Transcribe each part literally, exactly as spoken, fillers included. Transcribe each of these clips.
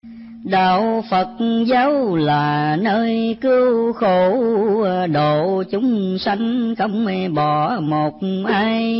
Đạo Phật giáo là nơi cứu khổ, độ chúng sanh không bỏ một ai.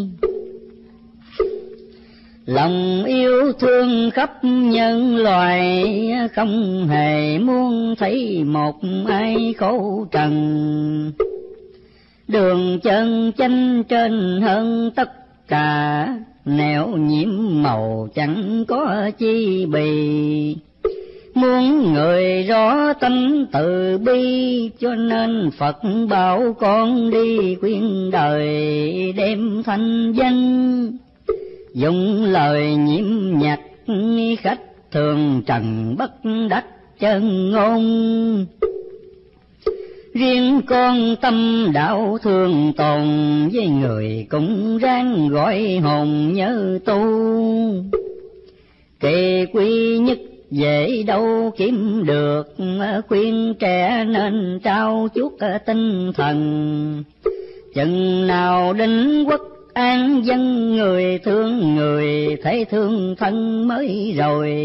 Lòng yêu thương khắp nhân loài, không hề muốn thấy một ai khổ trần. Đường chân chánh trên hơn tất cả, nẻo nhiễm màu chẳng có chi bì. Muốn người rõ tâm từ bi, cho nên Phật bảo con đi khuyên đời đem thanh danh. Dùng lời nhiễm nhạc khách thường trần bất đắc chân ngôn. Riêng con tâm đạo thường tồn, với người cũng ráng gọi hồn nhớ tu. Kỳ quy nhất dễ đâu kiếm được, khuyên trẻ nên trao chút tinh thần. Chừng nào định quốc an dân, người thương người thấy thương thân mới rồi.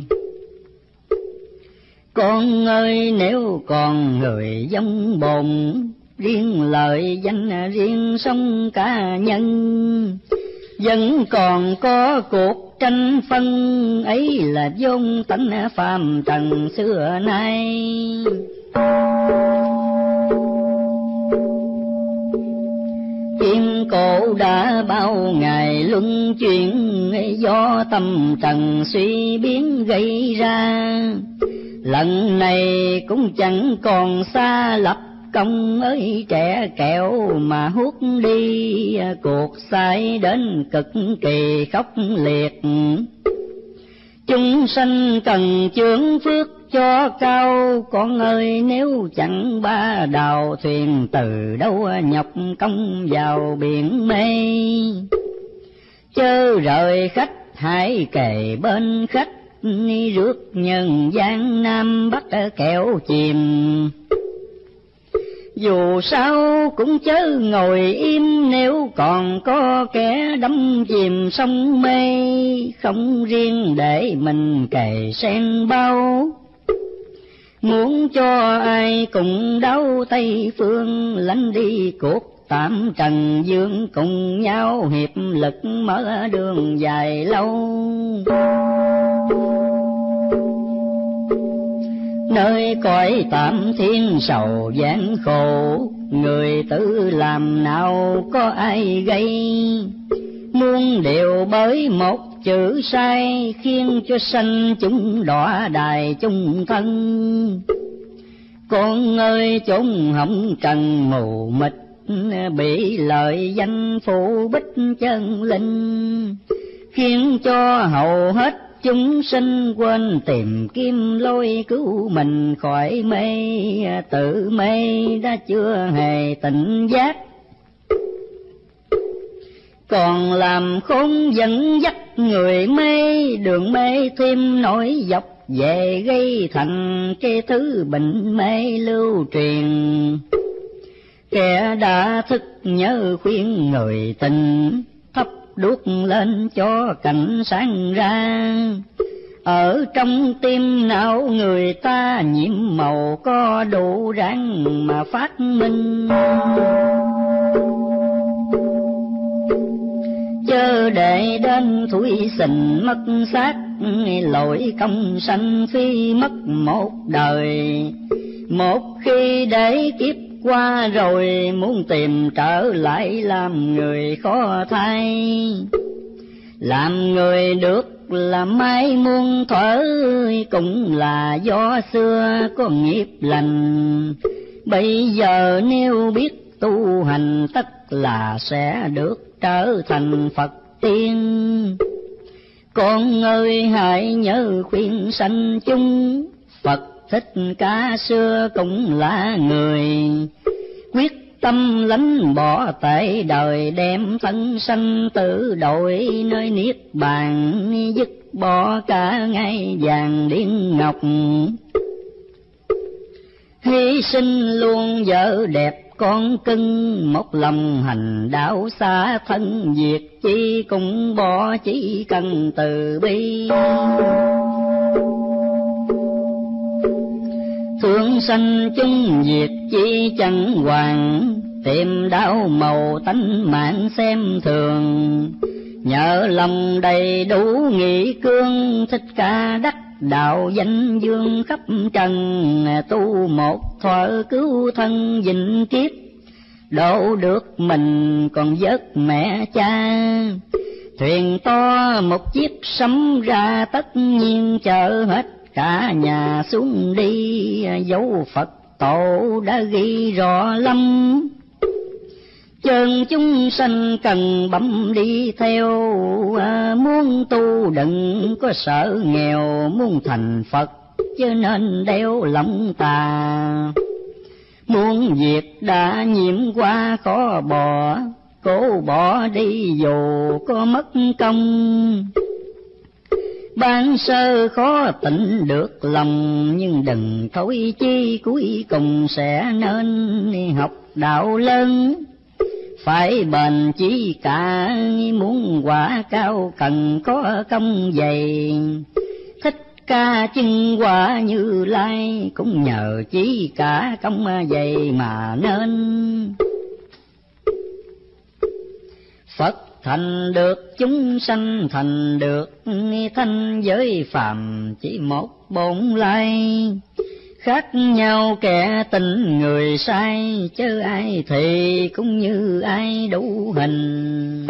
Con ơi nếu còn người giống bồn, riêng lợi danh riêng sống cá nhân. Vẫn còn có cuộc tranh phân, ấy là vốn tánh phàm trần xưa nay. Thiên cổ đã bao ngày luân chuyển, do tâm trần suy biến gây ra. Lần này cũng chẳng còn xa lập công ơi trẻ kẹo, mà hút đi cuộc sai đến cực kỳ khốc liệt. Chúng sanh cần chướng phước cho cao, con ơi nếu chẳng ba đào thuyền từ đâu nhọc công vào biển mê. Chớ rời khách hãy kề bên khách, rước nhân gian Nam Bắc kẹo chìm. Dù sao cũng chớ ngồi im, nếu còn có kẻ đắm chìm sông mê. Không riêng để mình cày sen bao, muốn cho ai cùng đau Tây phương. Lánh đi cuộc tạm trần dương, cùng nhau hiệp lực mở đường dài lâu. Nơi cõi tạm thiên sầu gian khổ, người tự làm nào có ai gây. Muôn điều bởi một chữ sai, khiến cho sanh chúng đọa đài chung thân. Con ơi chốn hồng trần mù mịt, bị lợi danh phủ bích chân linh. Khiến cho hầu hết chúng sinh quên tìm kiếm lối cứu mình khỏi mê. Tự mê đã chưa hề tỉnh giác, còn làm khốn dẫn dắt người mê. Đường mê thêm nổi dọc về gây thành cái thứ bệnh mê lưu truyền. Kẻ đã thức nhớ khuyên người tình, thắp đuốc lên cho cảnh sáng ra. Ở trong tim não người ta nhiễm màu, có đủ ráng mà phát minh. Chớ để đến thủy sình mất xác, lỗi công sanh phi mất một đời. Một khi để kiếp qua rồi, muốn tìm trở lại làm người khó thay. Làm người được làm mai muôn thuở, cũng là do xưa có nghiệp lành. Bây giờ nếu biết tu hành, tất là sẽ được trở thành Phật tiên. Con ơi hãy nhớ khuyên sanh chung, Phật Thích Ca xưa cũng là người. Quyết tâm lánh bỏ tệ đời, đem thân sanh tử đổi nơi niết bàn. Dứt bỏ cả ngai vàng điên ngọc, hy sinh luôn vợ đẹp con cưng. Một lòng hành đạo xa thân, việc chi cũng bỏ chỉ cần từ bi. sanh chung diệt chi chẳng hoàng, tìm đau màu tánh mạng xem thường. Nhờ lòng đầy đủ nghị cương, Thích Ca đắc đạo danh dương khắp trần. Tu một thuở cứu thân vĩnh kiếp, độ được mình còn vớt mẹ cha. Thuyền to một chiếc sấm ra, tất nhiên chở hết cả nhà xuống đi. Dấu Phật tổ đã ghi rõ lắm, chân chúng sanh cần bấm đi theo. À, muốn tu đừng có sợ nghèo, muốn thành Phật chứ nên đeo lòng tà. Muốn việc đã nhiễm qua khó bỏ, cố bỏ đi dù có mất công. Ban sơ khó tịnh được lòng, nhưng đừng thối chi cuối cùng sẽ nên học đạo lớn. Phải bền chí cả, muốn quả cao cần có công dày. Thích Ca chứng quả Như Lai, cũng nhờ chí cả công dày mà nên. Phật thành được chúng sanh thành được, thanh giới phàm chỉ một bổn lai. Khác nhau kẻ tình người sai, chớ ai thì cũng như ai đủ hình.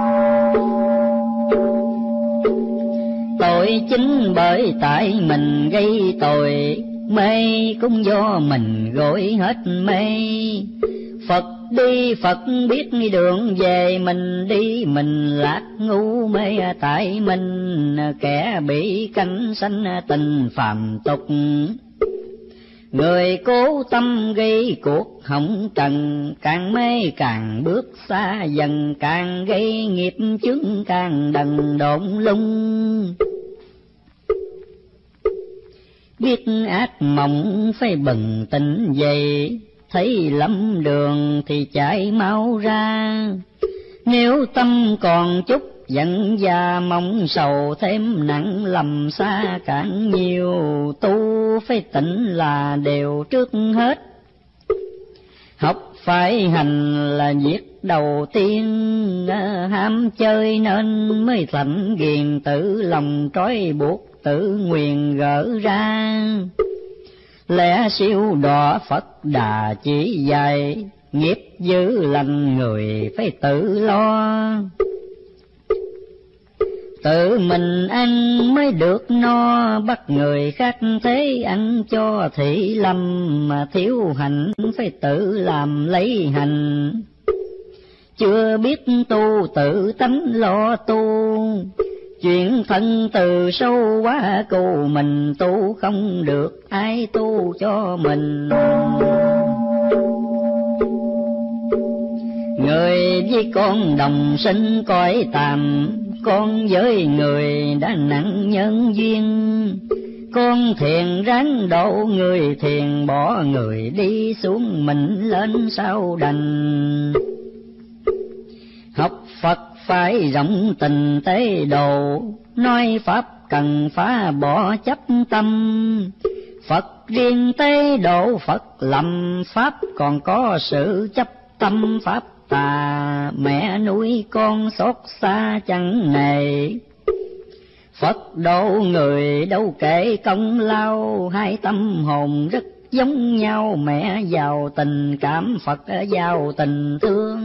Tội chính bởi tại mình gây tội, mê cũng do mình gội hết mê. Phật đi Phật biết đường về, mình đi mình lạc ngu mê tại mình. Kẻ bị cánh sanh tình phàm tục, người cố tâm gây cuộc hỏng trần. Càng mê càng bước xa dần, càng gây nghiệp chướng càng đần độn lung. Biết ác mộng phải bừng tỉnh dậy, thấy lắm đường thì chạy mau ra. Nếu tâm còn chút giận già mong sầu, thêm nặng lầm xa càng nhiều. Tu phải tỉnh là điều trước hết, học phải hành là việc đầu tiên. Ham chơi nên mới thành ghiền, tự lòng trói buộc tự nguyền gỡ ra. Lẽ siêu đọa Phật Đà chỉ dạy, nghiệp dữ lành người phải tự lo. Tự mình ăn mới được no, bắt người khác thế ăn cho thị lâm. Mà thiếu hành phải tự làm lấy hành, chưa biết tu tự tánh lo tu. Chuyện thân từ sâu quá cù, mình tu không được ai tu cho mình. Người với con đồng sinh cõi tạm, con với người đã nặng nhân duyên. Con thiền ráng độ người thiền, bỏ người đi xuống mình lên sao đành. Học Phật phải rộng tình tế độ, nói Pháp cần phá bỏ chấp tâm. Phật riêng tế độ Phật lầm, Pháp còn có sự chấp tâm Pháp tà. Mẹ nuôi con xót xa chẳng nề, Phật độ người đâu kể công lao. Hai tâm hồn rất giống nhau, mẹ giàu tình cảm, Phật giàu tình thương.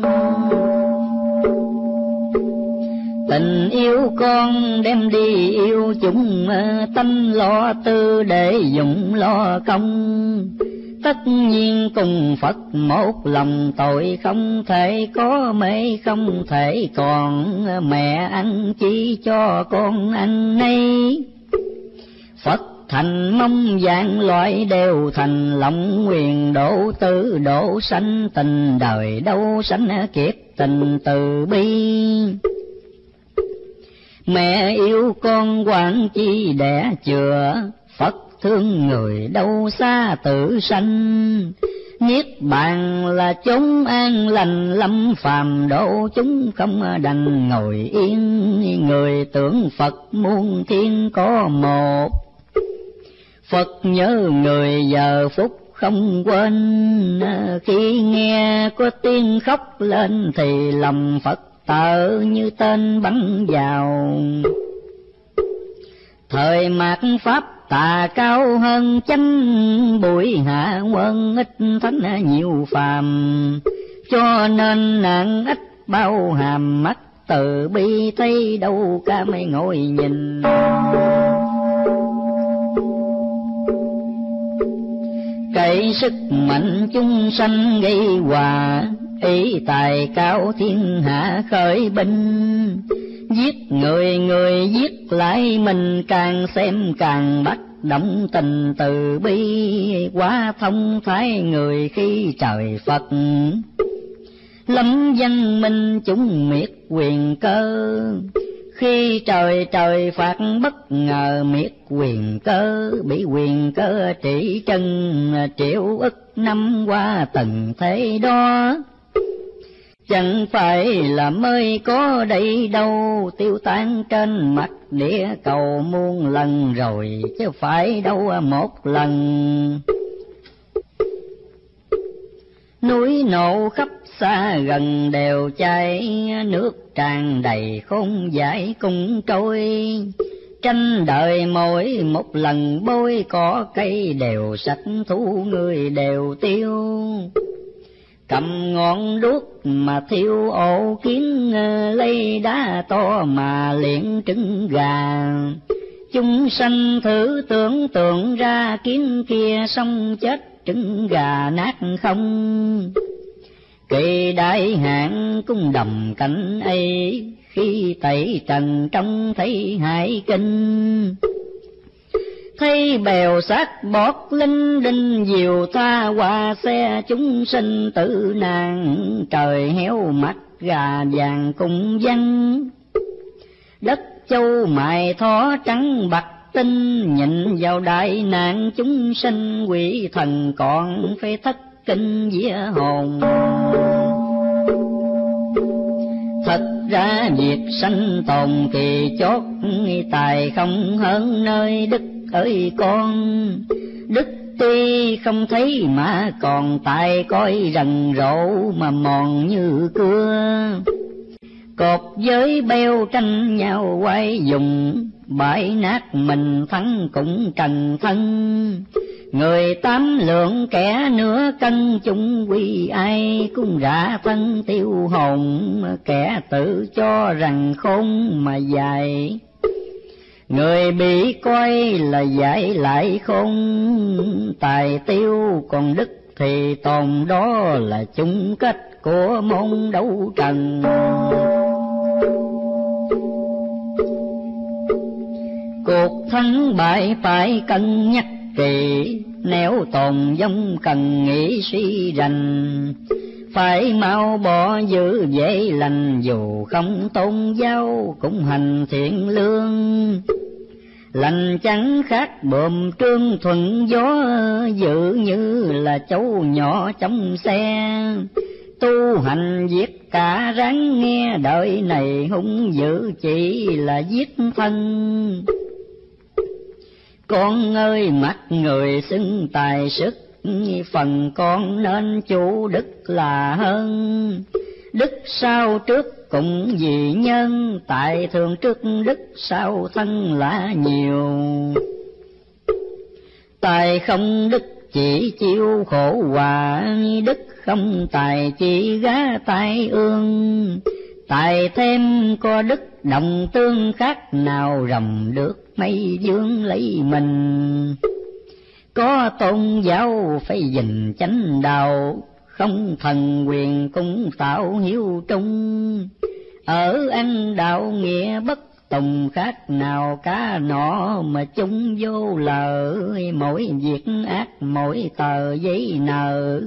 Tình yêu con đem đi yêu chúng, tâm lo tư để dụng lo công. Tất nhiên cùng Phật một lòng, tội không thể có mê không thể còn. Mẹ ăn chi cho con ăn nấy, Phật thành mong dạng loại đều thành. Lòng nguyện độ tử độ sanh, tình đời đâu sanh kiếp tình từ bi. Mẹ yêu con quản chi đẻ chừa, Phật thương người đâu xa tự sanh. Niết bàn là chốn an lành, lâm phàm độ chúng không đành ngồi yên. Người tưởng Phật muôn thiên có một, Phật nhớ người giờ phút không quên, khi nghe có tiếng khóc lên thì lòng Phật tợ như tên bắn vào. Thời mạt Pháp tà cao hơn chánh, bụi hạ quân ít thánh nhiều phàm, cho nên nạn ít bao hàm mắt từ bi thấy đâu cả mấy ngồi nhìn. Cậy sức mạnh chúng sanh gây hòa, ý tài cao thiên hạ khởi binh. Giết người người giết lại mình, càng xem càng bắt động tình từ bi, quá thông thái người khi trời Phật. Lâm danh minh chúng miệt quyền cơ, khi trời trời phạt bất ngờ miệt quyền cơ, bị quyền cơ trị chân triệu ức năm qua từng thế đó. Chẳng phải là mới có đây đâu, tiêu tan trên mặt địa cầu muôn lần rồi, chứ phải đâu một lần. Núi nổ khắp xa gần đều cháy, nước tràn đầy không giải cùng trôi. Tranh đời mỗi một lần bôi, cỏ cây đều sạch thú người đều tiêu. Cầm ngọn đuốc mà thiêu ổ kiến, lấy đá to mà liệng trứng gà. Chúng sanh thử tưởng tượng ra kiến kia xong chết trứng gà nát không. Kỳ đại hạn cung đầm cảnh ấy, khi tẩy trần trông thấy hải kinh. Thấy bèo sát bọt linh đinh diều tha qua xe, chúng sinh tử nạn trời héo mắt gà vàng cùng văng. Đất châu mài thó trắng bạc tinh, nhìn vào đại nạn chúng sinh quỷ thần còn phải thất kinh vía hồn. Thật ra việc sanh tồn kỳ chót, tài không hơn nơi đức ơi con. Đức tuy không thấy mà còn tài coi rần rộ mà mòn như cưa. Cột với beo tranh nhau quay dùng, bãi nát mình thắng cũng trần thân. Người tám lượng kẻ nửa cân chung quy, ai cũng rã thân tiêu hồn. Kẻ tự cho rằng khôn mà dài, người bị coi là giải lại khôn. Tài tiêu còn đức thì tồn, đó là chung kết của môn đấu trần. Cuộc thắng bại phải cân nhắc kỳ, nếu tồn vong cần nghĩ suy rành. Phải mau bỏ giữ dễ lành, dù không tôn giáo cũng hành thiện lương. Lành chẳng khác bờm trương thuận gió, dự như là cháu nhỏ trong xe. Tu hành giết cả ráng nghe, đời này hung dữ chỉ là giết thân. Con ơi mắt người xưng tài sức, phần con nên chủ đức là hơn. Đức sau trước cũng vì nhân, tại thường trước đức sau thân là nhiều. Tài không đức chỉ chịu khổ hòa, đức không tài chỉ gá tai ương. Tài thêm có đức đồng tương, khác nào rồng được mây dương lấy mình. Có tôn giáo phải gìn chánh đạo, không thần quyền cũng tạo hiếu trung. Ở ăn đạo nghĩa bất tùng, khác nào cá nọ mà chung vô lợ. Mỗi việc ác mỗi tờ giấy nợ,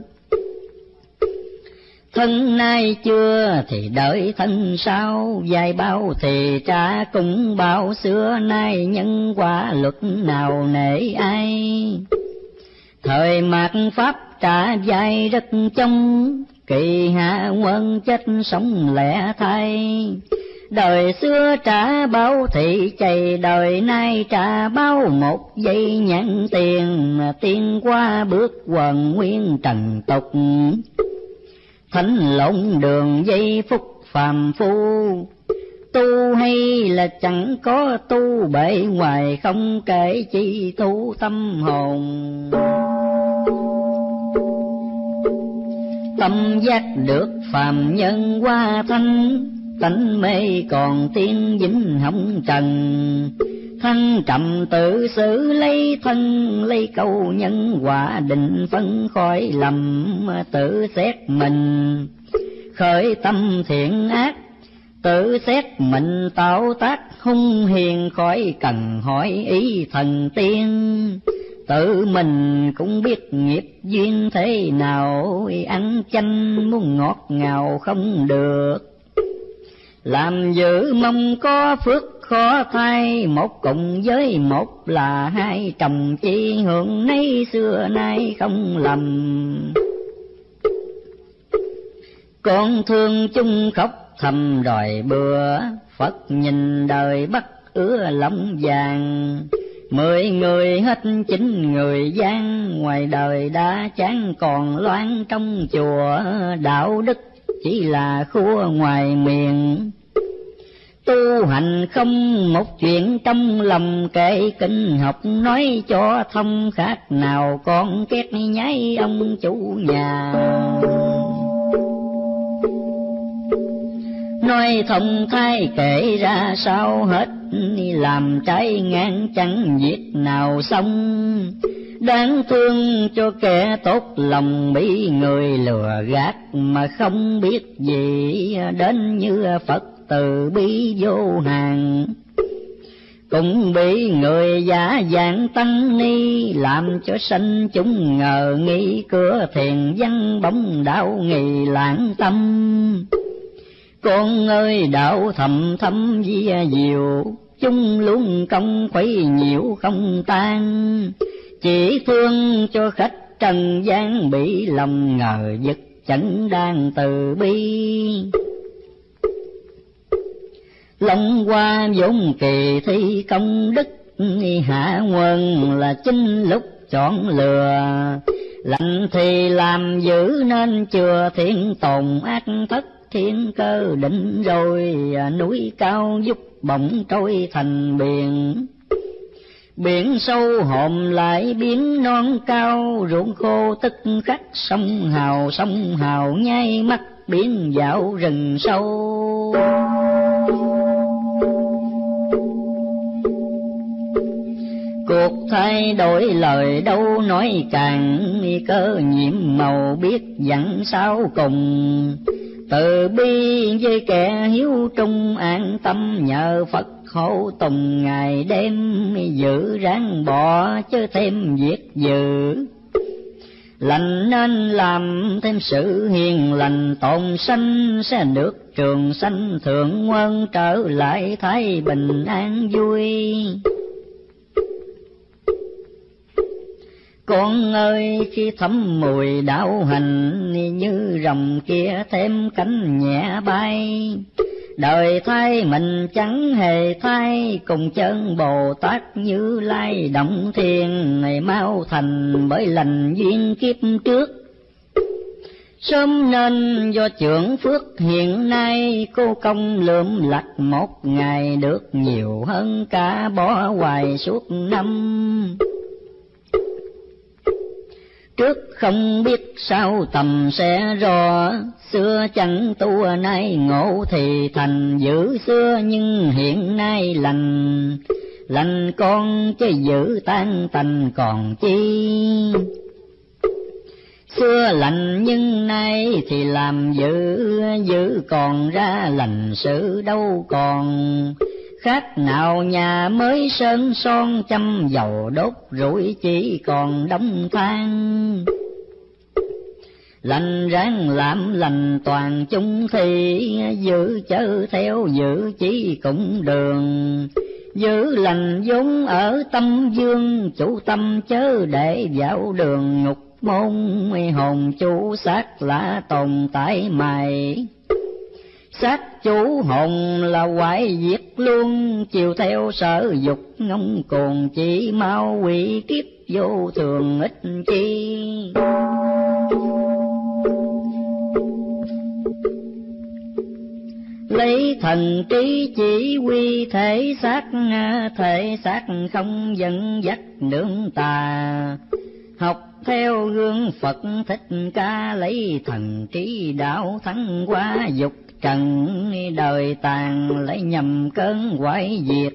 thân nay chưa thì đợi thân sau. Dài bao thì trả cũng bao, xưa nay nhân quả luật nào nể ai. Thời mạt Pháp trả dài rất trong, kỳ hạ quân chết sống lẻ thay. Đời xưa trả bao thị chày, đời nay trả bao một giây nhãn tiền, tiên qua bước quần nguyên trần tục. Thánh lộn đường giây phút phàm phu, tu hay là chẳng có tu, bề ngoài không kể chi tu tâm hồn. Tâm giác được phàm nhân qua thanh, tánh mê còn tiên dính hồng trần. Thân trầm tự xử lấy thân, lấy câu nhân quả định phân khỏi lầm, tự xét mình khởi tâm thiện ác, tự xét mình tạo tác hung hiền, khỏi cần hỏi ý thần tiên. Tự mình cũng biết nghiệp duyên thế nào, ăn chanh muốn ngọt ngào không được. Làm dữ mong có phước khó thay, một cùng với một là hai, chồng chi hưởng nấy xưa nay không lầm. Con thương chung khóc thầm đòi bữa, Phật nhìn đời bắt ứa lòng vàng. Mười người hết chín người gian, ngoài đời đã chán còn loan trong chùa. Đạo đức chỉ là khua ngoài miệng, tu hành không một chuyện trong lòng. Kể kinh học nói cho thông, khác nào con két nháy ông chủ nhà. Nói thông thay kể ra sao hết, làm trái ngang chẳng việc nào xong. Đáng thương cho kẻ tốt lòng, bị người lừa gạt mà không biết gì. Đến như Phật từ bi vô hạn, cũng bị người giả dạng tăng ni, làm cho sanh chúng ngờ nghi. Cửa thiền văn bóng đạo nghi lãng tâm, con ơi đạo thầm thâm vi diệu. Chúng luôn công khuấy nhiễu không tan, chỉ thương cho khách trần gian, bị lòng ngờ vực chẳng đang từ bi. Long qua vốn kỳ thi công đức, hạ nguồn là chính lúc chọn lừa. Lạnh thì làm dữ nên chừa, thiên tồn ác thất thiên cơ định rồi. Núi cao giúp bỗng trôi thành biển, biển sâu hòm lại biến non cao. Ruộng khô tức khắc sông hào, sông hào nháy mắt biến dạo rừng sâu. Cuộc thay đổi lời đâu nói càng, cơ nhiệm màu biết dặn sao cùng. Từ bi với kẻ hiếu trung, an tâm nhờ Phật hộ tùng. Ngày đêm giữ ráng bỏ chứ thêm việc dữ, lành nên làm thêm sự hiền lành. Tồn sanh sẽ được trường sanh thượng quân, trở lại thái bình an vui. Con ơi khi thấm mùi đạo hành, như rồng kia thêm cánh nhẹ bay. Đời thay mình chẳng hề thay, cùng chân Bồ Tát Như Lai động thiên. Này mau thành bởi lành duyên kiếp trước, sớm nên do trưởng phước hiện nay. Cô công lượm lặt một ngày, được nhiều hơn cả bỏ hoài suốt năm. Trước không biết sao tầm sẽ rõ, xưa chẳng tu nay ngộ thì thành. Giữ xưa nhưng hiện nay lành, lành con chứ giữ tan tành còn chi. Xưa lành nhưng nay thì làm giữ, giữ còn ra lành sự đâu còn. Khác nào nhà mới sơn son, châm dầu đốt rủi chỉ còn đống than. Lành ráng làm lành toàn chung thì, giữ chớ theo giữ chỉ cũng đường. Giữ lành vốn ở tâm dương, chủ tâm chớ để vào đường ngục môn. Hồn chủ xác lạ tồn tại mày, Sát chủ hồn là hoại diệt luôn, chiều theo sở dục ngông cuồng, chỉ mau quỷ kiếp vô thường ích chi. Lấy thần trí chỉ huy thể xác, thể xác không dẫn dắt nương tà. Học theo gương Phật Thích Ca, lấy thần trí đạo thắng qua dục trần, đời tàn lấy nhầm cơn hoại diệt.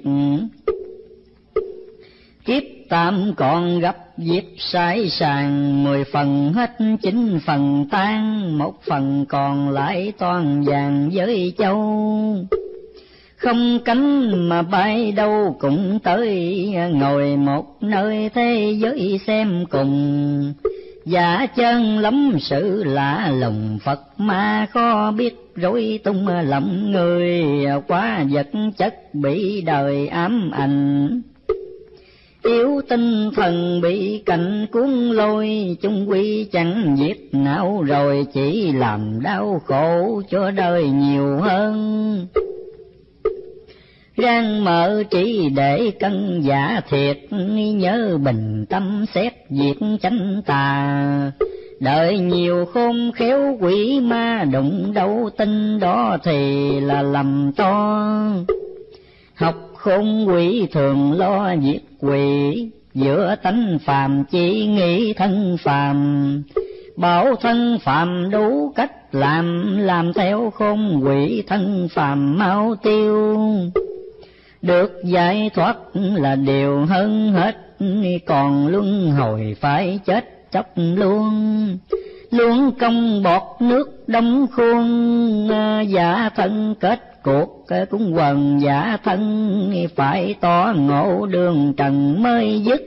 Kiếp tạm còn gặp dịp sai sàng, mười phần hết chín phần tan, một phần còn lại toàn vàng với châu. Không cánh mà bay đâu cũng tới, ngồi một nơi thế giới xem cùng. Giả chân lắm sự lạ lùng, Phật ma khó biết rối tung lòng người, quá vật chất bị đời ám ảnh. Yếu tinh thần bị cảnh cuốn lôi, chung quy chẳng diệt não rồi, chỉ làm đau khổ cho đời nhiều hơn. Rang mở trí để cân giả thiệt, nhớ bình tâm xét diệt chánh tà. Đợi nhiều khôn khéo quỷ ma đụng đâu tin, đó thì là lầm to. Học khôn quỷ thường lo diệt quỷ, giữa tánh phàm chỉ nghĩ thân phàm. Bảo thân phàm đủ cách làm, làm theo khôn quỷ thân phàm mau tiêu. Được giải thoát là điều hơn hết, còn luân hồi phải chết chóc luôn. Luôn công bọt nước đóng khuôn, giả thân kết cuộc cũng quần giả thân, phải tỏ ngộ đường trần mới dứt.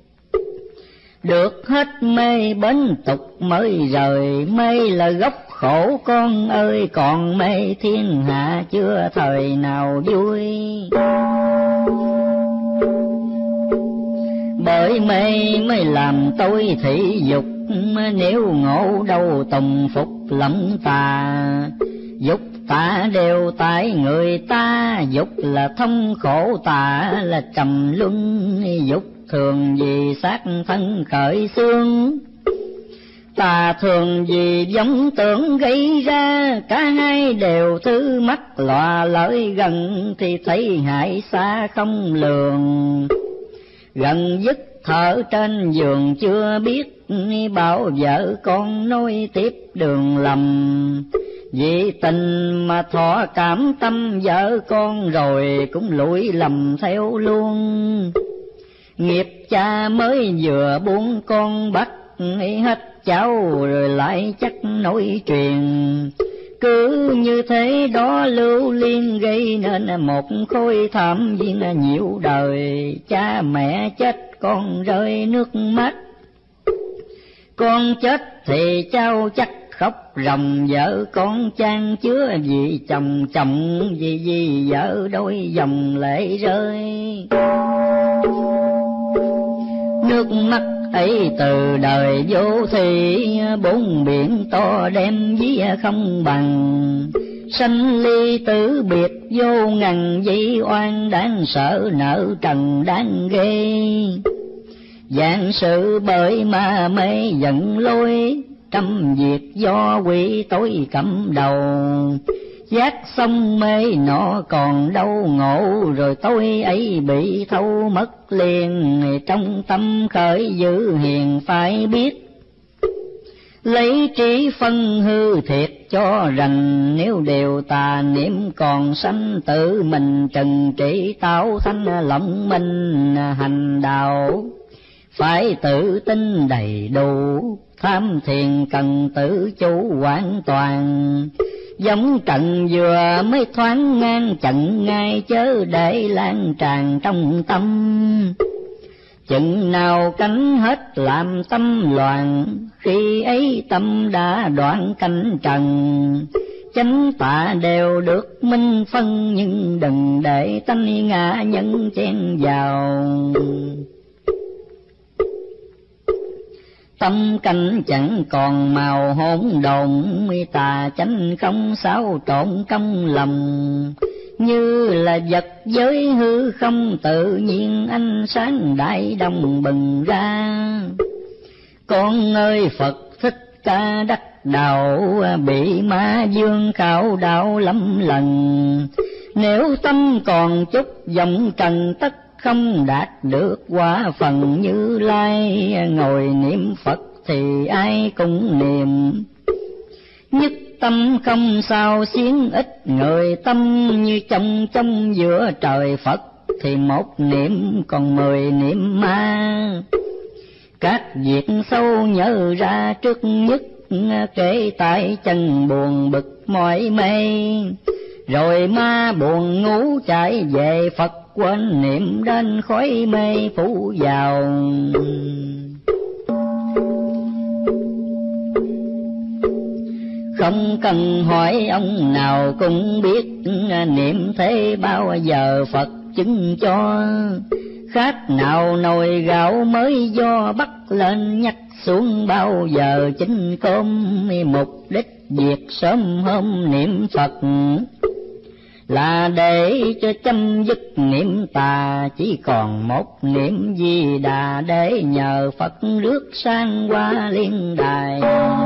Được hết mê bến tục mới rời, mê là gốc khổ con ơi, còn mê thiên hạ chưa thời nào vui. Bởi mê mới làm tôi thị dục, nếu ngộ đâu tùng phục lẫn tà. Dục tà đều tại người ta, dục là thông khổ, tà là trầm luân. Dục thường vì xác thân khởi xương, tà thường vì giống tưởng gây ra. Cả hai đều thứ mắt lọa lợi gần, thì thấy hại xa không lường. Gần dứt thở trên giường chưa biết, bảo vợ con nối tiếp đường lầm. Vì tình mà thọ cảm tâm vợ con, rồi cũng lụi lầm theo luôn. Nghiệp cha mới vừa buông con bắt, hết cháu rồi lại chắc nối truyền. Cứ như thế đó lưu liên gây nên một khối thảm viên nhiễu đời. Cha mẹ chết con rơi nước mắt, con chết thì cháu chắc khóc ròng. Vợ con chan chứa vì chồng, chồng vì vì vợ đôi dòng lệ rơi. Nước mắt ấy từ đời vô thị, bốn biển to đem ví không bằng. Sanh ly tử biệt vô ngần, dĩ oan đáng sợ nợ trần đáng ghê. Dạng sự bởi ma mê giận lôi, trăm việc do quỷ tối cầm đầu. Giác xong mê nọ còn đâu ngộ, rồi tôi ấy bị thâu mất liền. Trong tâm khởi giữ hiền phải biết, lấy trí phân hư thiệt cho rành. Nếu đều tà niệm còn sanh, tự mình trần trị tạo thanh lòng minh hành đạo. Phải tự tin đầy đủ, tham thiền cần tự chủ hoàn toàn. Giống trận vừa mới thoáng ngang trận ngay, chớ để lan tràn trong tâm. Chừng nào cánh hết làm tâm loạn, khi ấy tâm đã đoạn cánh trần. Chánh tà đều được minh phân, nhưng đừng để tánh ngã nhân chen vào. Tâm cảnh chẳng còn màu hỗn độn, tà chánh không xáo trộn trong lòng. Như là vật giới hư không tự nhiên ánh sáng đại đồng bừng ra. Con ơi Phật Thích Ca đắc đạo, bị ma dương khảo đạo lắm lần. Nếu tâm còn chút vọng trần tất không đạt được quả phần Như Lai. Ngồi niệm Phật thì ai cũng niệm, nhất tâm không sao xiến ít người. Tâm như trong trong giữa trời Phật, thì một niệm còn mười niệm ma. Các việc sâu nhớ ra trước nhất, kể tại chân buồn bực mỏi mê. Rồi ma buồn ngủ chạy về Phật, quên niệm đến khói mê phủ vào. Không cần hỏi ông nào cũng biết, niệm thế bao giờ Phật chứng cho. Khác nào nồi gạo mới do bắt lên nhắc xuống, bao giờ chính cơm. Mục đích việc sớm hôm niệm Phật, là để cho chấm dứt niệm tà. Chỉ còn một niệm Di Đà, để nhờ Phật rước sang qua liên đài.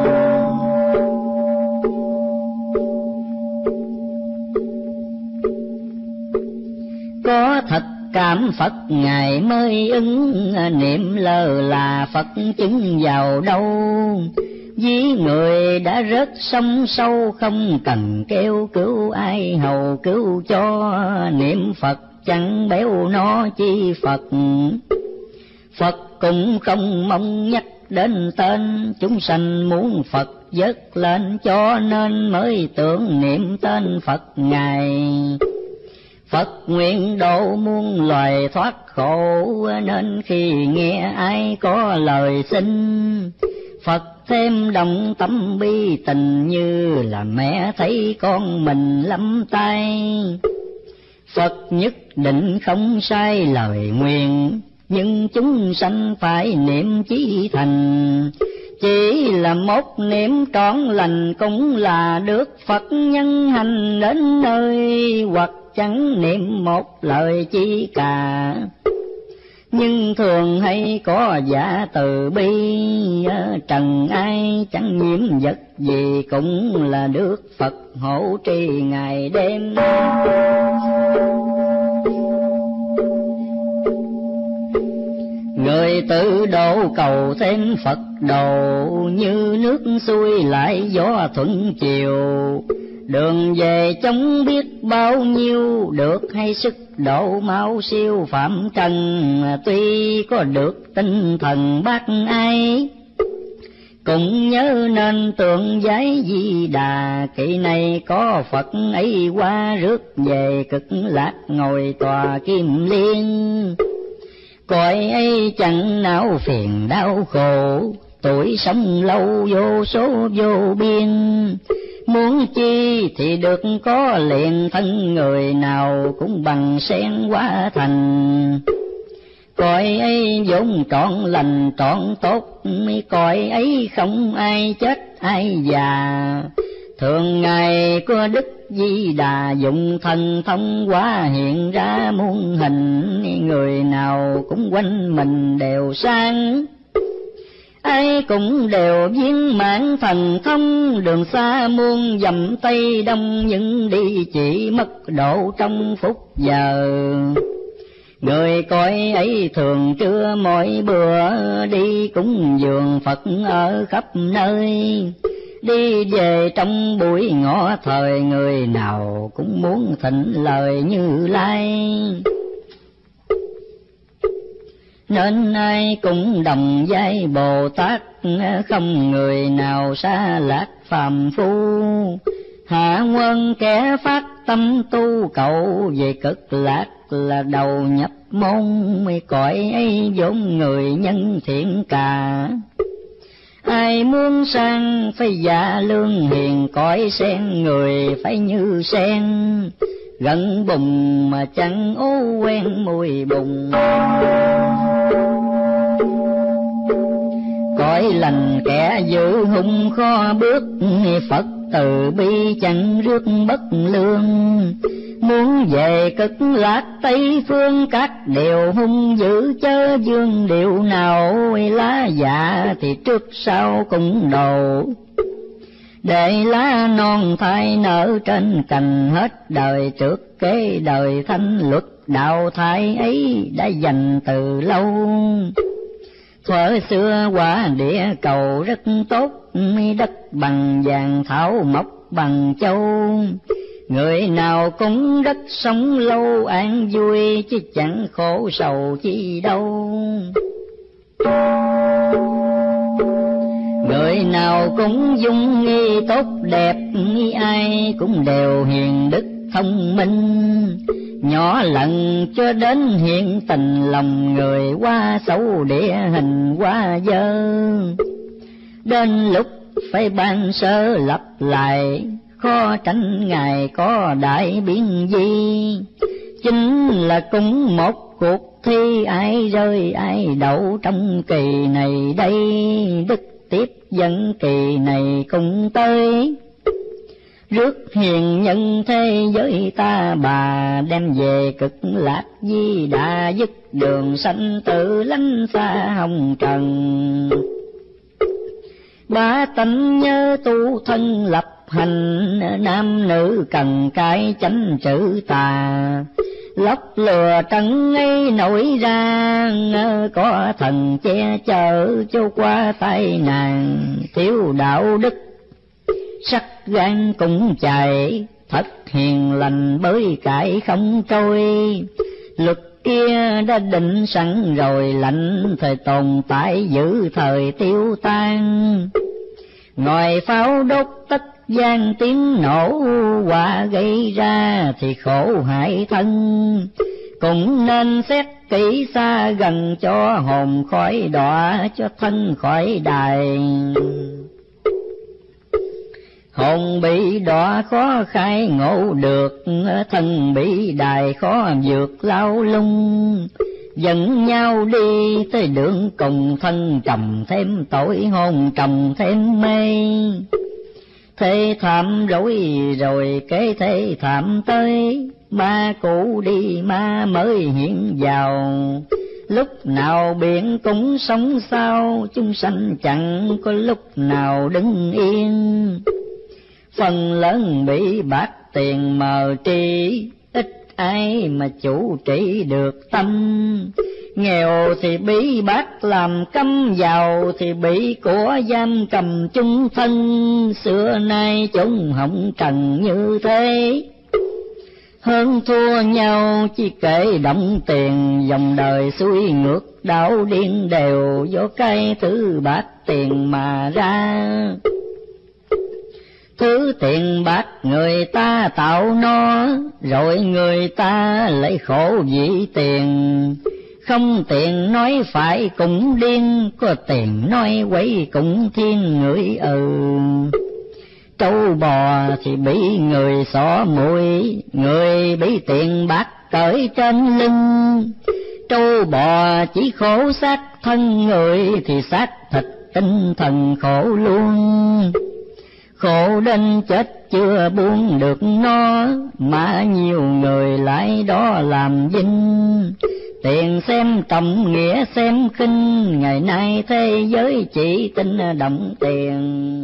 Có thật cảm Phật Ngài mới ứng, niệm lơ là Phật chứng vào đâu. Ví người đã rớt sông sâu, không cần kêu cứu ai hầu cứu cho. Niệm Phật chẳng béo nó chi Phật, Phật cũng không mong nhắc đến tên. Chúng sanh muốn Phật vớt lên, cho nên mới tưởng niệm tên Phật Ngài. Phật nguyện độ muôn loài thoát khổ, nên khi nghe ai có lời xin, Phật thêm đồng tâm bi tình. Như là mẹ thấy con mình lắm tay, Phật nhất định không sai lời nguyện. Nhưng chúng sanh phải niệm chí thành, chỉ là một niệm trọn lành, cũng là được Phật nhân hành đến nơi. Hoặc chẳng niệm một lời chi cả, nhưng thường hay có giả từ bi. Trần ai chẳng nhiễm vật gì, cũng là được Phật hộ trì ngày đêm. Người tự độ cầu thêm Phật độ, như nước xuôi lại gió thuận chiều. Đường về chống biết bao nhiêu, được hay sức độ mau siêu phạm trần. Tuy có được tinh thần bác ai, cũng nhớ nên tượng giấy Di Đà. Kỳ này có Phật ấy qua rước về, cực lạc ngồi tòa kim liên. Cõi ấy chẳng não phiền đau khổ, tuổi sống lâu vô số vô biên. Muốn chi thì được có liền, thân người nào cũng bằng sen hóa thành. Cõi ấy vốn trọn lành trọn tốt, cõi ấy không ai chết ai già. Thường ngày có Đức Di Đà dùng thần thông hóa hiện ra muôn hình. Người nào cũng quanh mình đều sang, ai cũng đều viên mãn thần thông. Đường xa muôn dặm Tây Đông, nhưng đi chỉ mất độ trong phút giờ. Người coi ấy thường trưa mỗi bữa, đi cúng dường Phật ở khắp nơi. Đi về trong buổi ngọ thời, người nào cũng muốn thịnh lời Như Lai. Nên ai cũng đồng vai Bồ Tát, không người nào xa lạc phàm phu. Hạ quân kẻ phát tâm tu cầu, về cực lạc là đầu nhập môn. Cõi ấy vốn người nhân thiện cả, ai muốn sang phải dạ lương hiền. Cõi sen người phải như sen, gần bùng mà chẳng ố quen mùi bùng. Cõi cõi lành kẻ giữ hung khó bước, Phật từ bi chẳng rước bất lương. Muốn về cực lạc Tây phương, các điều hung dữ chớ dương điệu nào, lá dạ thì trước sau cũng đầu. Để lá non thai nở trên cành, hết đời trước kế đời thanh luật đạo thai ấy đã dành từ lâu. Thuở xưa quả địa cầu rất tốt, đất bằng vàng thảo mộc bằng châu. Người nào cũng rất sống lâu an vui, chứ chẳng khổ sầu chi đâu. Người nào cũng dung nghi tốt đẹp, ai cũng đều hiền đức thông minh. Nhỏ lần cho đến hiện tình lòng người, quá xấu địa hình quá dơ. Đến lúc phải ban sơ lập lại, khó tránh Ngài có đại biến gì. Chính là cũng một cuộc thi, ai rơi ai đậu trong kỳ này đây. Đức tiếp dẫn kỳ này cũng tới, rước hiền nhân thế giới ta bà, đem về cực lạc di đà, dứt đường sanh tử lánh xa hồng trần. Ba tánh nhớ tu thân lập hành, nam nữ cần cái chánh chữ tà. Lóc lừa trắng ấy nổi ra, có thần che chở cho qua tai nạn. Thiếu đạo đức sắc gan cũng chạy, thất hiền lành bới cải không trôi. Luật kia đã định sẵn rồi, lạnh thời tồn tại giữ thời tiêu tan. Ngòi pháo đốt tất gian tiếng nổ, quả gây ra thì khổ hại thân. Cũng nên xét kỹ xa gần, cho hồn khỏi đọa, cho thân khỏi đài. Hồn bị đọa khó khai ngộ được, thân bị đài khó vượt lao lung. Dẫn nhau đi tới đường cùng, thân trầm thêm tội, hồn trầm thêm mê. Thế thảm rối rồi kế thế thảm tới, ma cũ đi ma mới hiện vào. Lúc nào biển cũng sống sao, chúng sanh chẳng có lúc nào đứng yên. Phần lớn bị bạc tiền mờ tri, ít ai mà chủ trị được tâm. Nghèo thì bị bác làm cấm, giàu thì bị của giam cầm chung thân. Xưa nay chúng hỏng trần như thế, hơn thua nhau chỉ kể động tiền. Dòng đời xuôi ngược đảo điên đều, do cái thứ bạc tiền mà ra. Thứ tiền bạc người ta tạo nó, rồi người ta lấy khổ vì tiền. Không tiền nói phải cũng điên, có tiền nói quấy cũng thiên người ừ. Trâu bò thì bị người xỏ mũi, người bị tiền bạc cởi trên lưng. Trâu bò chỉ khổ xác thân, người thì xác thịt tinh thần khổ luôn. Khổ đến chết chưa buông được nó, mà nhiều người lại đó làm vinh. Tiền xem trọng nghĩa xem khinh, ngày nay thế giới chỉ tin động tiền.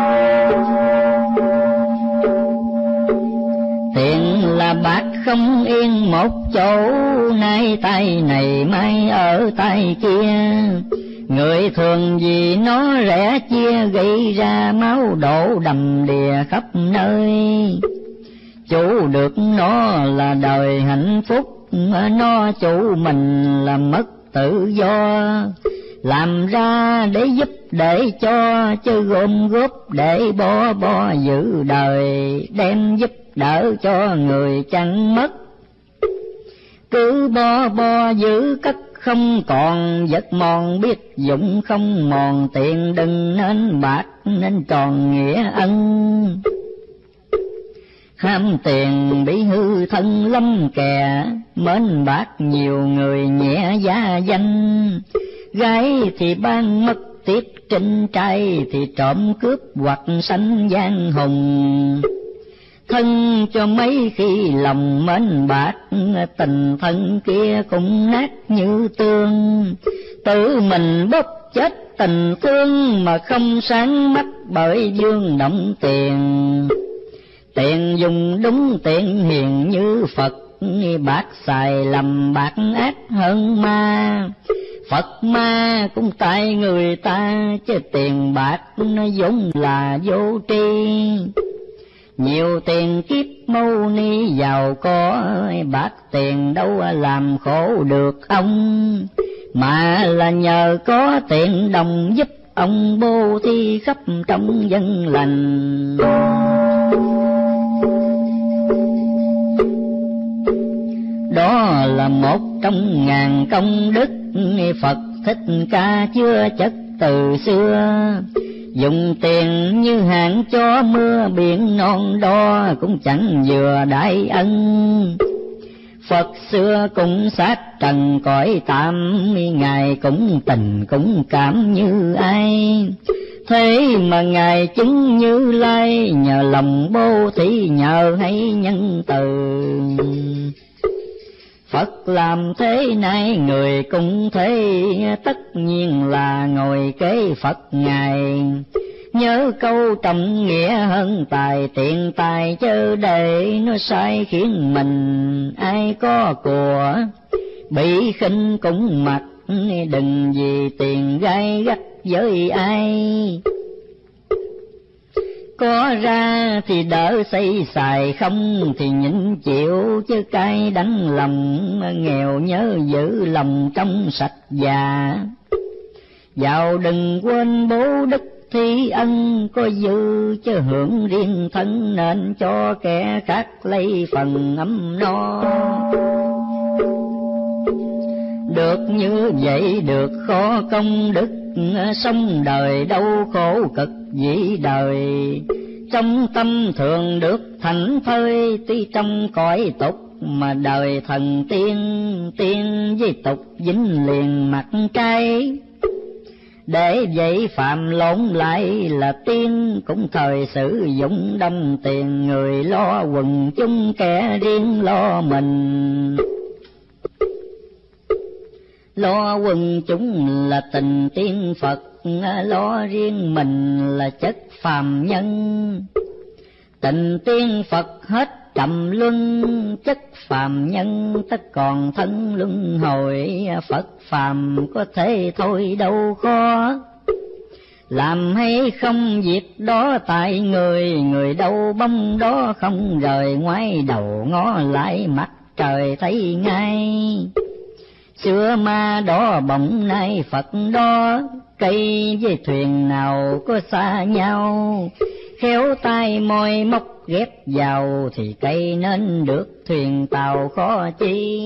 Tiền là bạc không yên một chỗ, nay tay này mai ở tay kia. Người thường vì nó rẻ chia, gây ra máu đổ đầm đìa khắp nơi. Chủ được nó là đời hạnh phúc, nó chủ mình là mất tự do. Làm ra để giúp để cho, chứ gom góp để bo bo giữ đời. Đem giúp đỡ cho người chẳng mất, cứ bo bo giữ cất không còn. Vật mòn biết dụng không mòn, tiền đừng nên bạc nên tròn nghĩa ân. Ham tiền bị hư thân lâm kè, mến bạc nhiều người nhẹ giá danh. Gái thì ban mất tiếp trên trai thì trộm cướp hoặc sanh giang hùng. Thân cho mấy khi lòng mến bạc, tình thân kia cũng nát như tương. Tự mình bóp chết tình thương mà không sáng mắt bởi dương động tiền. Tiền dùng đúng tiền hiền như Phật, bạc xài lầm bạc ác hơn ma. Phật ma cũng tại người ta, chứ tiền bạc nó vốn là vô tri. Nhiều tiền kiếp mâu ni giàu có, bạc tiền đâu làm khổ được ông. Mà là nhờ có tiền đồng giúp ông bố thí khắp trong dân lành. Đó là một trong ngàn công đức Phật Thích Ca chưa chất từ xưa. Dùng tiền như hạn cho mưa biển non đo, cũng chẳng vừa đại ân. Phật xưa cũng sát trần cõi tạm, Ngài cũng tình cũng cảm như ai. Thế mà Ngài chứng Như Lai, nhờ lòng bố thí nhờ hay nhân từ. Phật làm thế này người cũng thế, tất nhiên là ngồi kế Phật Ngài. Nhớ câu trọng nghĩa hơn tài tiền tài, chớ để nó sai khiến mình ai có của. Bị khinh cũng mặc, đừng vì tiền gai gắt với ai. Có ra thì đỡ xây xài, không thì nhịn chịu, chứ cay đắng lòng nghèo nhớ giữ lòng trong sạch già. Giàu đừng quên bố đức thi ân, có dư chứ hưởng riêng thân, nên cho kẻ khác lấy phần ấm no. Được như vậy được khó công đức, sống đời đau khổ cực dĩ đời. Trong tâm thường được thảnh thơi, tuy trong cõi tục mà đời thần tiên. Tiên với tục dính liền mặt trái, để vậy phạm lộn lại là tiên. Cũng thời sử dụng đâm tiền, người lo quần chúng kẻ riêng lo mình. Lo quần chúng là tình tiên Phật, lo riêng mình là chất phàm nhân. Tình tiên Phật hết trầm luân, chất phàm nhân tất còn thân luân hồi. Phật phàm có thể thôi đâu khó, làm hay không việc đó tại người. Người đâu bông đó không rời, ngoái đầu ngó lại mặt trời thấy ngay. Xưa ma đó bỗng nay Phật đó, cây với thuyền nào có xa nhau. Khéo tay môi móc ghép vào, thì cây nên được thuyền tàu khó chi.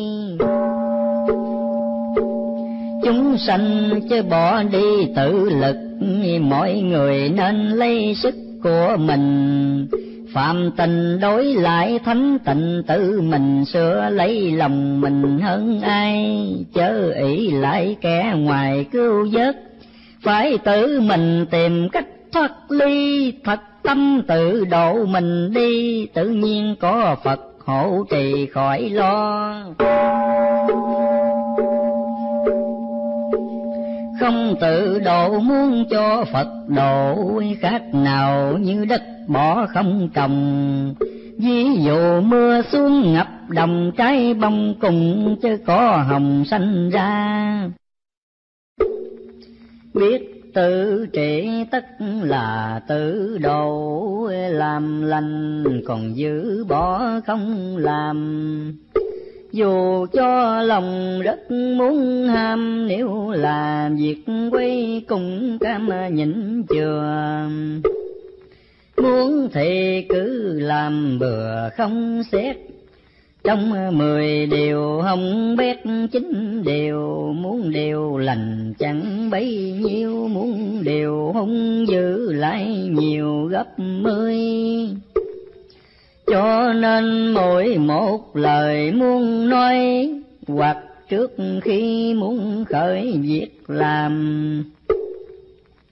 Chúng sanh chứ bỏ đi tự lực, mọi người nên lấy sức của mình. Phạm tình đối lại thánh tịnh, tự mình sửa lấy lòng mình hơn ai. Chớ ỷ lại kẻ ngoài cứu vớt, phải tự mình tìm cách thoát ly. Thật tâm tự độ mình đi, tự nhiên có Phật hộ trì khỏi lo. Không tự độ muốn cho Phật độ, khác nào như đất bỏ không trồng. Ví dụ mưa xuống ngập đồng, trái bông cùng chứ có hồng xanh ra. Biết tự trị tất là tự độ, làm lành còn giữ bỏ không làm. Dù cho lòng rất muốn ham, nếu là việc quay cùng cam nhịn chừa. Muốn thì cứ làm bừa không xét, trong mười điều hồng bét chín điều. Muốn điều lành chẳng bấy nhiêu, muốn điều hung giữ lại nhiều gấp mươi. Cho nên mỗi một lời muốn nói, hoặc trước khi muốn khởi việc làm,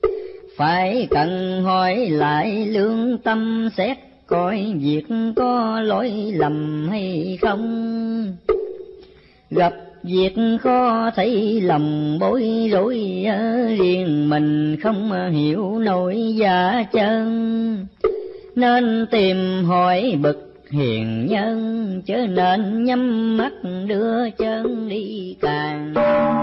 phải cần hỏi lại lương tâm xét coi việc có lỗi lầm hay không. Gặp việc khó thấy lòng bối rối, riêng mình không hiểu nổi giá chân, nên tìm hỏi bậc hiền nhân, chớ nên nhắm mắt đưa chân đi càng.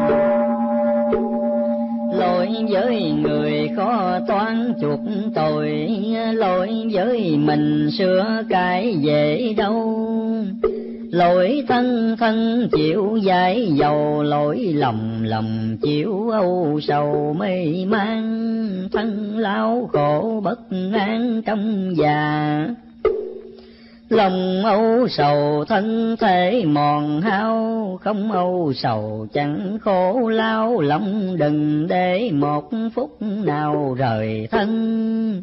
Lỗi với người khó toán chuộc tội, lỗi với mình sửa cải dễ đâu. Lỗi thân thân chịu giải dầu, lỗi lòng lòng chịu âu sầu mê man. Thân lao khổ bất an trong già, lòng âu sầu thân thể mòn hao. Không âu sầu chẳng khổ lao, lòng đừng để một phút nào rời thân.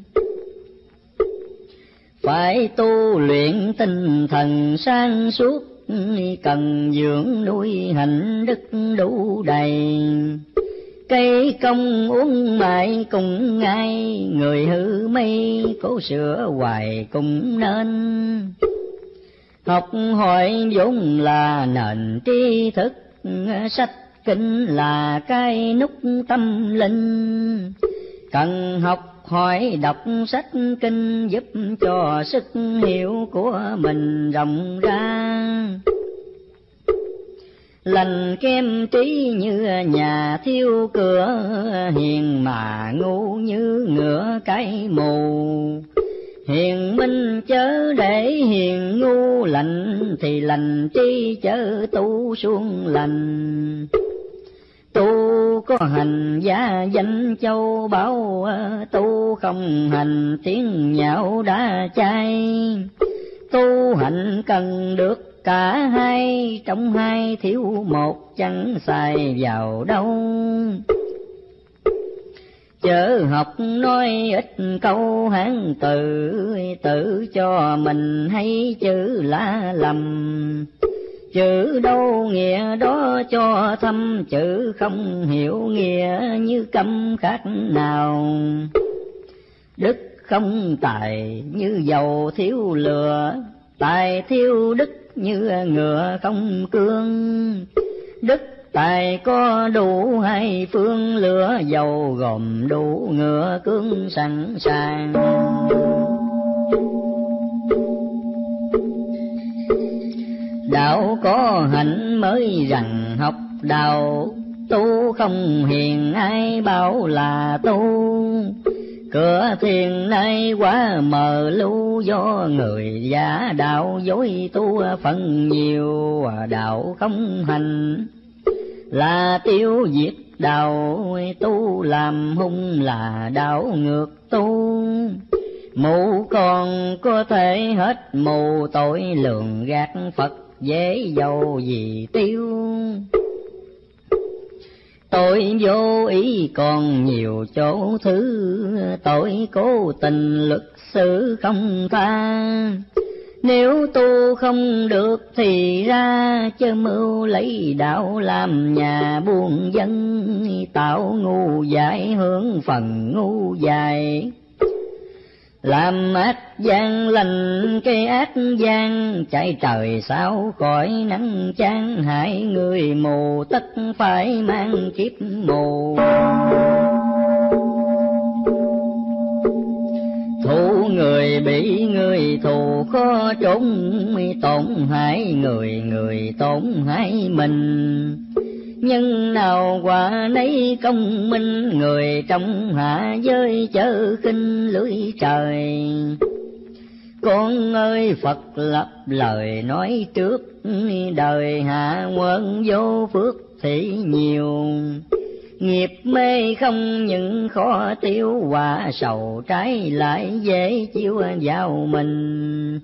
Phải tu luyện tinh thần sáng suốt, cần dưỡng nuôi hạnh đức đủ đầy. Cây công uống mãi cùng ngay, người hư mây cố sửa hoài cũng nên. Học hỏi vốn là nền tri thức, sách kinh là cái nút tâm linh. Cần học hỏi đọc sách kinh, giúp cho sức hiểu của mình rộng ra. Lành kem trí như nhà thiêu cửa, hiền mà ngu như ngựa cái mù. Hiền minh chớ để hiền ngu, lành thì lành trí chớ tu xuống lành. Tu có hành gia danh châu báu, tu không hành tiếng nhạo đã chai. Tu hành cần được cả hai, trong hai thiếu một chẳng xài vào đâu. Chớ học nói ít câu hán tự, tự cho mình hay chữ lá lầm. Chữ đâu nghĩa đó cho thâm, chữ không hiểu nghĩa như câm khác nào. Đức không tài như dầu thiếu lửa, tài thiếu đức như ngựa không cương. Đức tài có đủ hai phương, lửa dầu gồm đủ ngựa cương sẵn sàng. Đạo có hạnh mới rằng học đạo, tu không hiền ai bảo là tu. Cửa thiền nay quá mờ lu, do người giả đạo dối tu phần nhiều. Đạo không hành là tiêu diệt đạo, tu làm hung là đạo ngược tu. Mù còn có thể hết mù, tội lường gạt Phật dễ dầu gì tiêu. Tội vô ý còn nhiều chỗ thứ, tội cố tình luật xử không tha. Nếu tu không được thì ra, chớ mưu lấy đạo làm nhà buôn dân. Tạo ngu dại hướng phần ngu dại, làm ác gian lành cái ác gian. Chạy trời sao khỏi nắng chán, hại người mù tất phải mang kiếp mù. Thù người bị người thù khó trốn, tổn hại người người tổn hại mình. Nhân nào quả nấy công minh, người trong hạ giới chớ khinh lưỡi trời. Con ơi Phật lập lời nói trước, đời hạ quân vô phước thì nhiều. Nghiệp mê không những khó tiêu, quả sầu trái lại dễ chiếu vào mình.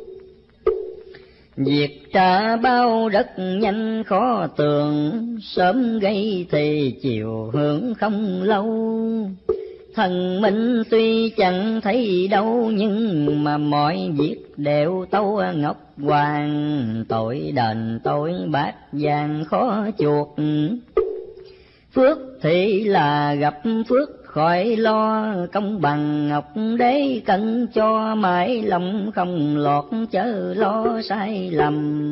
Việc trả bao rất nhanh khó tường, sớm gây thì chiều hưởng không lâu. Thần minh tuy chẳng thấy đâu, nhưng mà mọi việc đều tâu ngọc hoàng. Tội đền tội bát vàng khó chuộc, phước thì là gặp phước khỏi lo, công bằng ngọc đế cân cho, mãi lòng không lọt chớ lo sai lầm.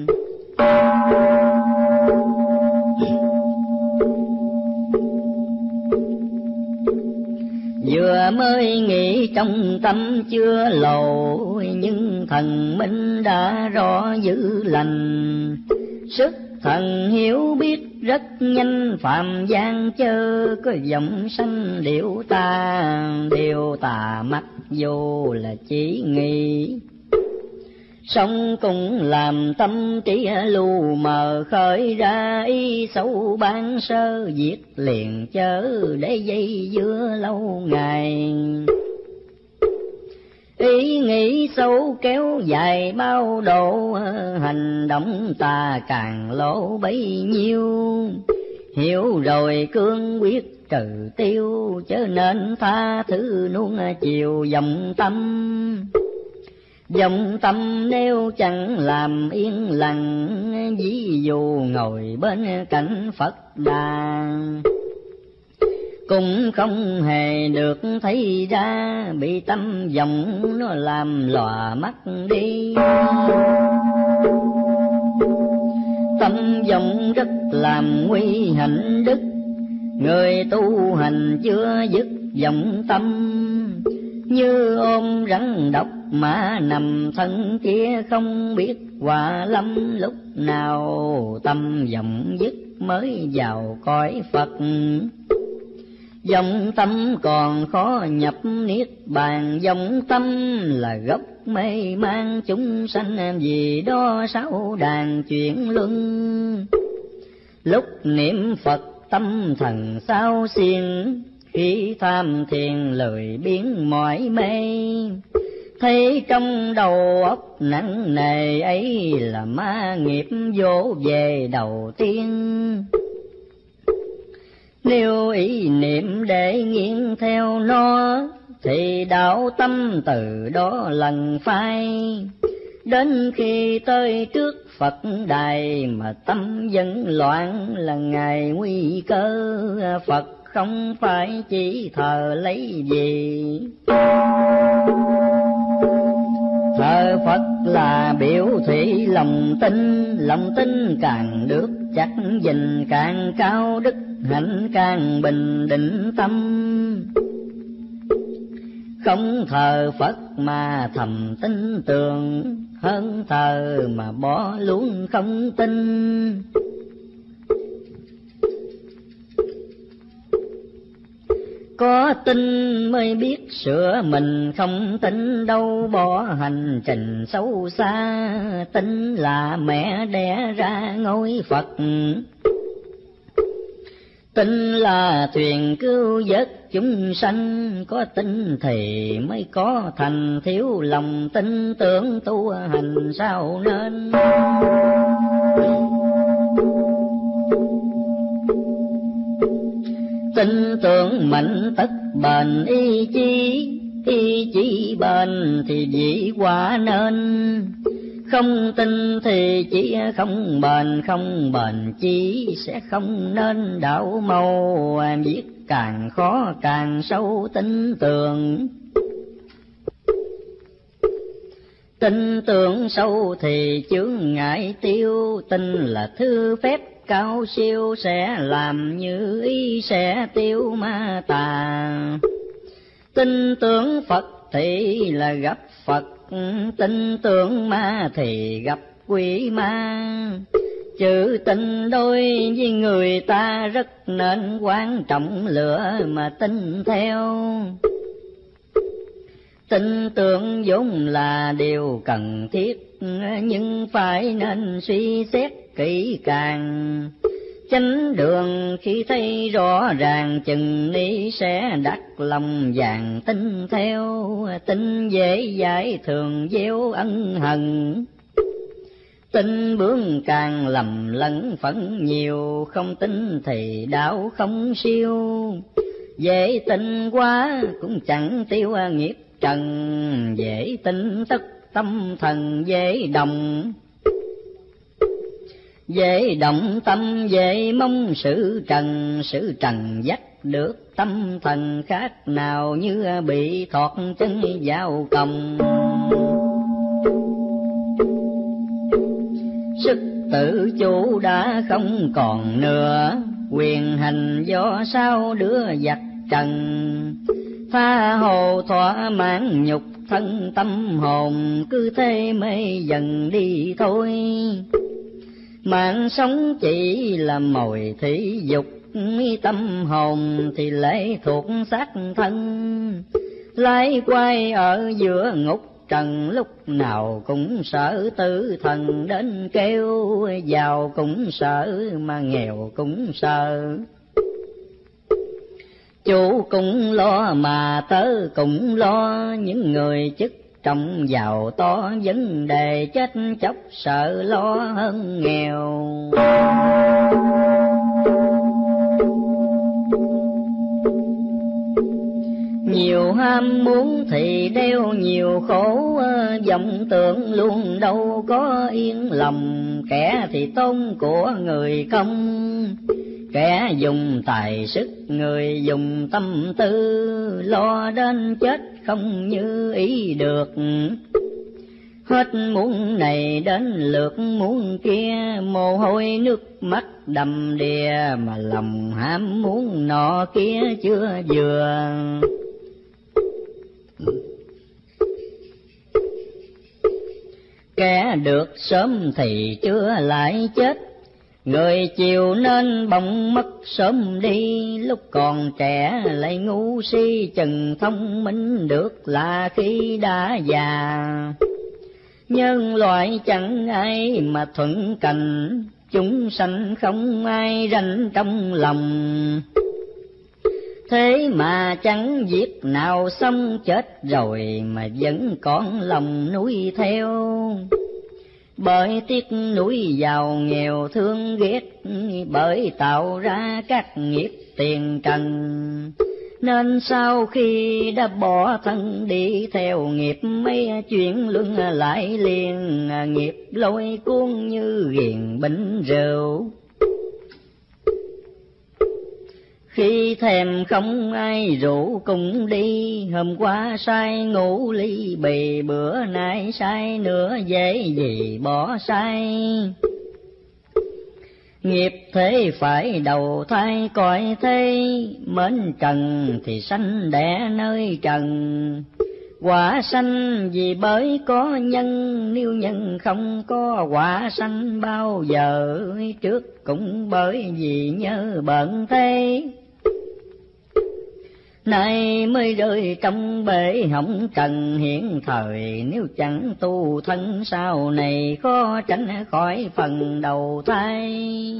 Vừa mới nghĩ trong tâm chưa lộ, nhưng thần minh đã rõ dữ lành. Sức thần hiểu biết rất nhanh, phạm gian chớ có giọng sanh điệu ta. Điều tà mắt vô là chỉ nghĩ, song cũng làm tâm trí lu mờ, khởi ra ý xấu ban sơ, diệt liền chớ để dây dưa lâu ngày. Ý nghĩ xấu kéo dài bao độ, hành động ta càng lỗ bấy nhiêu. Hiểu rồi cương quyết trừ tiêu, chớ nên tha thứ nuông chiều dòng tâm. Dòng tâm nếu chẳng làm yên lặng, ví dụ ngồi bên cạnh Phật Đà, cũng không hề được thấy ra, bị tâm vọng nó làm lòa mắt đi. Tâm vọng rất làm nguy hạnh đức, người tu hành chưa dứt vọng tâm. Như ôm rắn độc mà nằm thân kia, không biết quả lâm lúc nào. Tâm vọng dứt mới vào cõi Phật, vọng tâm còn khó nhập niết bàn. Vọng tâm là gốc mê mang chúng sanh, vì đó sáu đàn chuyển luân. Lúc niệm Phật tâm thần sao xiên, khi tham thiền lười biếng mỏi mê. Thấy trong đầu óc nặng nề ấy, là ma nghiệp vỗ về đầu tiên. Nếu ý niệm để nghiêng theo nó, thì đạo tâm từ đó lần phai. Đến khi tới trước Phật đài, mà tâm vẫn loạn là ngày nguy cơ. Phật không phải chỉ thờ lấy gì, thờ Phật là biểu thị lòng tin. Lòng tin càng được chắc gìn, càng cao đức hạnh càng bình định tâm. Không thờ Phật mà thầm tin tưởng, hơn thờ mà bỏ luôn không tin. Có tin mới biết sửa mình, không tin đâu bỏ hành trình sâu xa. Tin là mẹ đẻ ra ngôi Phật, tin là thuyền cứu vớt chúng sanh. Có tin thì mới có thành, thiếu lòng tin tưởng tu hành sao nên. Tin tưởng mạnh tất bền ý chí, ý chí bền thì dĩ quả nên. Không tin thì chỉ không bền, không bền chí sẽ không nên đạo màu. Viết càng khó càng sâu tin tưởng, tin tưởng sâu thì chướng ngại tiêu. Tin là thứ phép cao siêu, sẽ làm như ý sẽ tiêu ma tà. Tin tưởng Phật thì là gặp Phật, tin tưởng ma thì gặp quỷ ma. Chữ tin đôi với người ta rất nên quan trọng, lựa mà tin theo. Tin tưởng vốn là điều cần thiết, nhưng phải nên suy xét kỹ càng. Chánh đường khi thấy rõ ràng, chừng ni sẽ đắc lòng vàng tin theo. Tin dễ giải thường gieo ân hận, tin bướng càng lầm lẫn phẫn nhiều. Không tin thì đạo không siêu, dễ tin quá cũng chẳng tiêu nghiệp trần. Dễ tin tất tâm thần dễ động, dễ động tâm dễ mong sự trần. Sự trần dắt được tâm thần khác nào như bị thọt chân vào còng. Sức tự chủ đã không còn nữa, quyền hành do sao đứa giặc trần. Tha hồ thỏa mãn nhục thân tâm hồn, cứ thế mê dần đi thôi. Mạng sống chỉ là mồi thị dục, tâm hồn thì lệ thuộc xác thân. Lái quay ở giữa ngục trần, lúc nào cũng sợ tử thần đến kêu. Giàu cũng sợ mà nghèo cũng sợ, chủ cũng lo mà tớ cũng lo. Những người chức trọng giàu to, vấn đề chết chóc sợ lo hơn nghèo. Nhiều ham muốn thì đeo nhiều khổ, vọng tưởng luôn đâu có yên lòng. Kẻ thì tôn của người không, kẻ dùng tài sức người dùng tâm tư. Lo đến chết không như ý được, hết muốn này đến lượt muốn kia. Mồ hôi nước mắt đầm đìa, mà lòng ham muốn nọ kia chưa vừa. Kẻ được sớm thì chưa lại chết, người chiều nên bỗng mất sớm đi. Lúc còn trẻ lại ngu si, chừng thông minh được là khi đã già. Nhân loại chẳng ai mà thuận cảnh, chúng sanh không ai ranh trong lòng. Thế mà chẳng việc nào xong, chết rồi mà vẫn còn lòng nuối theo. Bởi tiếc nuối giàu nghèo thương ghét, bởi tạo ra các nghiệp tiền trần. Nên sau khi đã bỏ thân đi theo nghiệp, mấy chuyện luân lại liền. Nghiệp lôi cuốn như ghiền bình rượu, khi thèm không ai rủ cùng đi. Hôm qua say ngủ ly bì, bữa nay say nữa dễ gì bỏ say. Nghiệp thế phải đầu thai cõi thế, mến trần thì sanh đẻ nơi trần. Quả sanh vì bởi có nhân, nếu nhân không có quả sanh bao giờ. Trước cũng bởi vì nhớ bận thế, nay mới rơi trong bể hỏng trần hiện thời. Nếu chẳng tu thân sau này, khó tránh khỏi phần đầu thai.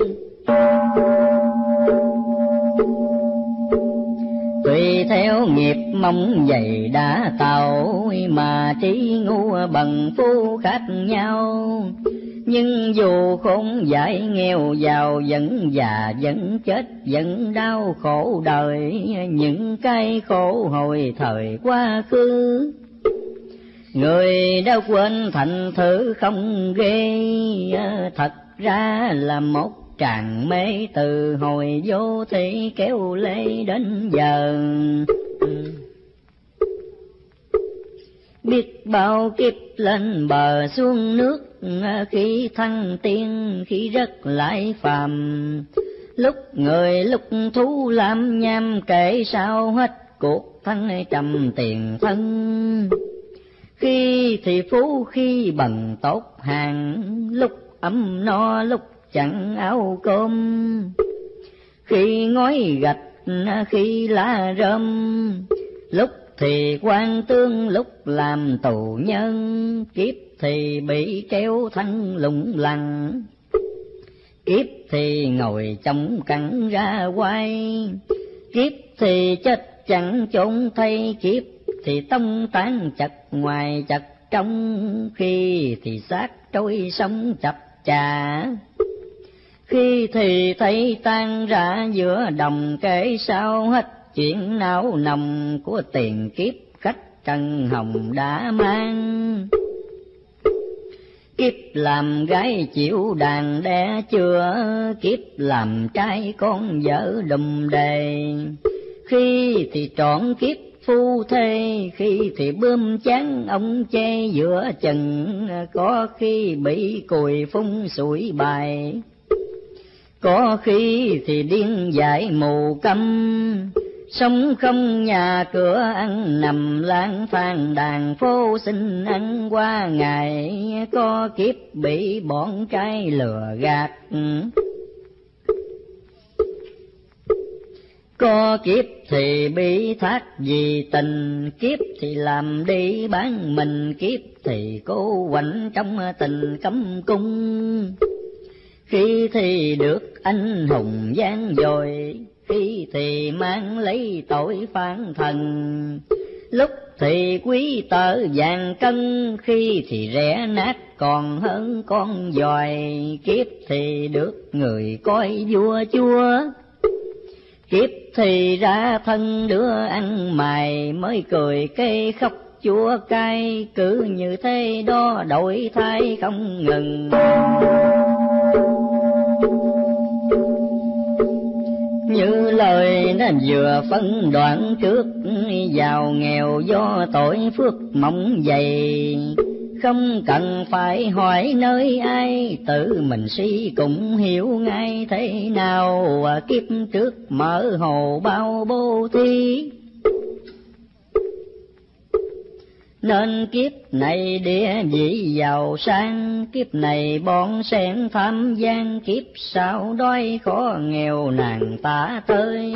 Tùy theo nghiệp mong dày đã tạo, mà trí ngu bằng phu khác nhau. Nhưng dù khôn dại nghèo giàu, vẫn già vẫn chết vẫn đau khổ đời. Những cái khổ hồi thời quá khứ, người đã quên thành thử không ghê. Thật ra là một tràng mê, từ hồi vô thị kéo lê đến giờ. Biết bao kiếp lên bờ xuống nước, khi thăng tiên khi rất lại phàm. Lúc người lúc thú làm nham, kể sao hết cuộc thân trầm tiền thân. Khi thì phú khi bằng tốt hàng, lúc ấm no lúc chẳng áo cơm. Khi ngói gạch khi lá rơm, lúc thì quan tương lúc làm tù nhân. Kiếp thì bị kéo thân lủng lẳng, kiếp thì ngồi chống cẳng ra quay. Kiếp thì chết chẳng chốn thay, kiếp thì tông tán chặt ngoài chặt trong. Khi thì xác trôi sông chập chà, khi thì thấy tan rã giữa đồng. Kể sao hết chuyện não nồng của tiền kiếp khách trần hồng đã mang. kiếp làm gái chịu đàn đẻ chưa, kiếp làm trai con vợ đùm đề. Khi thì trọn kiếp phu thê, khi thì bươm chán ông che giữa chừng, có khi bị cùi phun sủi bài, có khi thì điên dại mù câm. Sống không nhà cửa ăn nằm lang thang đàn phố xin ăn qua ngày, có kiếp bị bọn trai lừa gạt, có kiếp thì bị thác vì tình, kiếp thì làm đi bán mình, kiếp thì cố quạnh trong tình cấm cung. Khi thì được anh hùng gian dội, khi thì mang lấy tội phản thần, lúc thì quý tợ vàng cân, khi thì rẻ nát còn hơn con giòi, kiếp thì được người coi vua chúa, kiếp thì ra thân đứa ăn mày, mới cười cây khóc chúa cay, cứ như thế đó đổi thay không ngừng. Như lời nó vừa phân đoạn trước, giàu nghèo do tội phước mỏng dày, không cần phải hỏi nơi ai, tự mình suy cũng hiểu ngay thế nào. Kiếp trước mở hồ bao bố thí, nên kiếp này địa vị giàu sang, kiếp này bon sen tham gian, kiếp sau đói khó nghèo nàng tả tơi.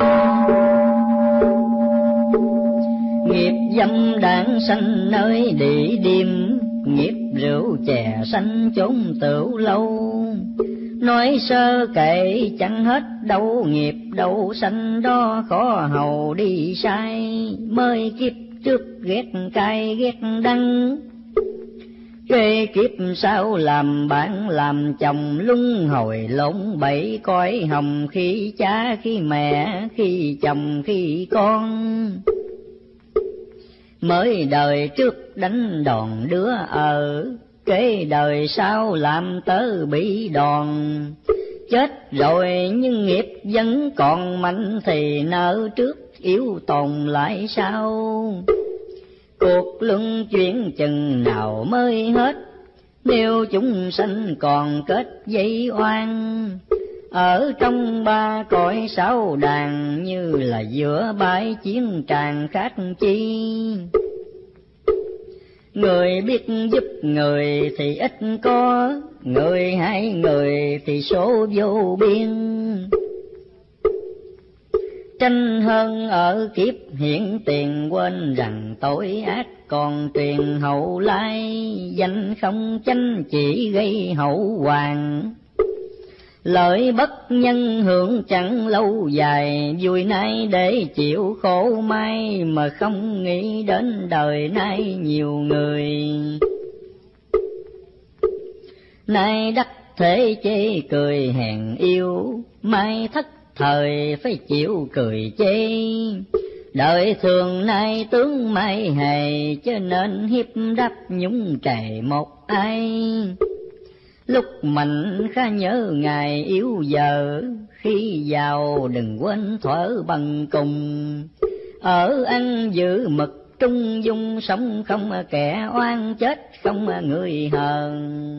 Nghiệp dâm đảng sanh nơi địa điểm, nghiệp rượu chè sanh chốn tửu lâu. Nói sơ kệ chẳng hết đâu, nghiệp đâu sanh đó khó hầu đi sai. Mới kiếp trước ghét cay ghét đắng, kê kiếp sau làm bạn làm chồng, luân hồi lộn bẫy cõi hồng, khi cha khi mẹ khi chồng khi con. Mới đời trước đánh đòn đứa ở, kế đời sau làm tớ bị đòn. Chết rồi nhưng nghiệp vẫn còn mạnh, thì nợ trước yếu tồn lại sau. Cuộc luân chuyển chừng nào mới hết, nếu chúng sanh còn kết dây oan. Ở trong ba cõi sáu đàn, như là giữa bãi chiến tràng khác chi. Người biết giúp người thì ít có, người hai người thì số vô biên. Tranh hơn ở kiếp hiện tiền, quên rằng tội ác còn truyền hậu lai. Danh không chánh chỉ gây hậu hoàng, lợi bất nhân hưởng chẳng lâu dài. Vui nay để chịu khổ mai, mà không nghĩ đến đời nay nhiều người. Nay đắc thế chê cười hèn yêu, mai thất thời phải chịu cười chê. Đời thường nay tướng mai hề, cho nên hiếp đáp nhúng trề một ai. Lúc mạnh khá nhớ ngày yếu giờ, khi giàu đừng quên thuở bằng cùng. Ở ăn giữ mực trung dung, sống không kẻ oan, chết không người hờn.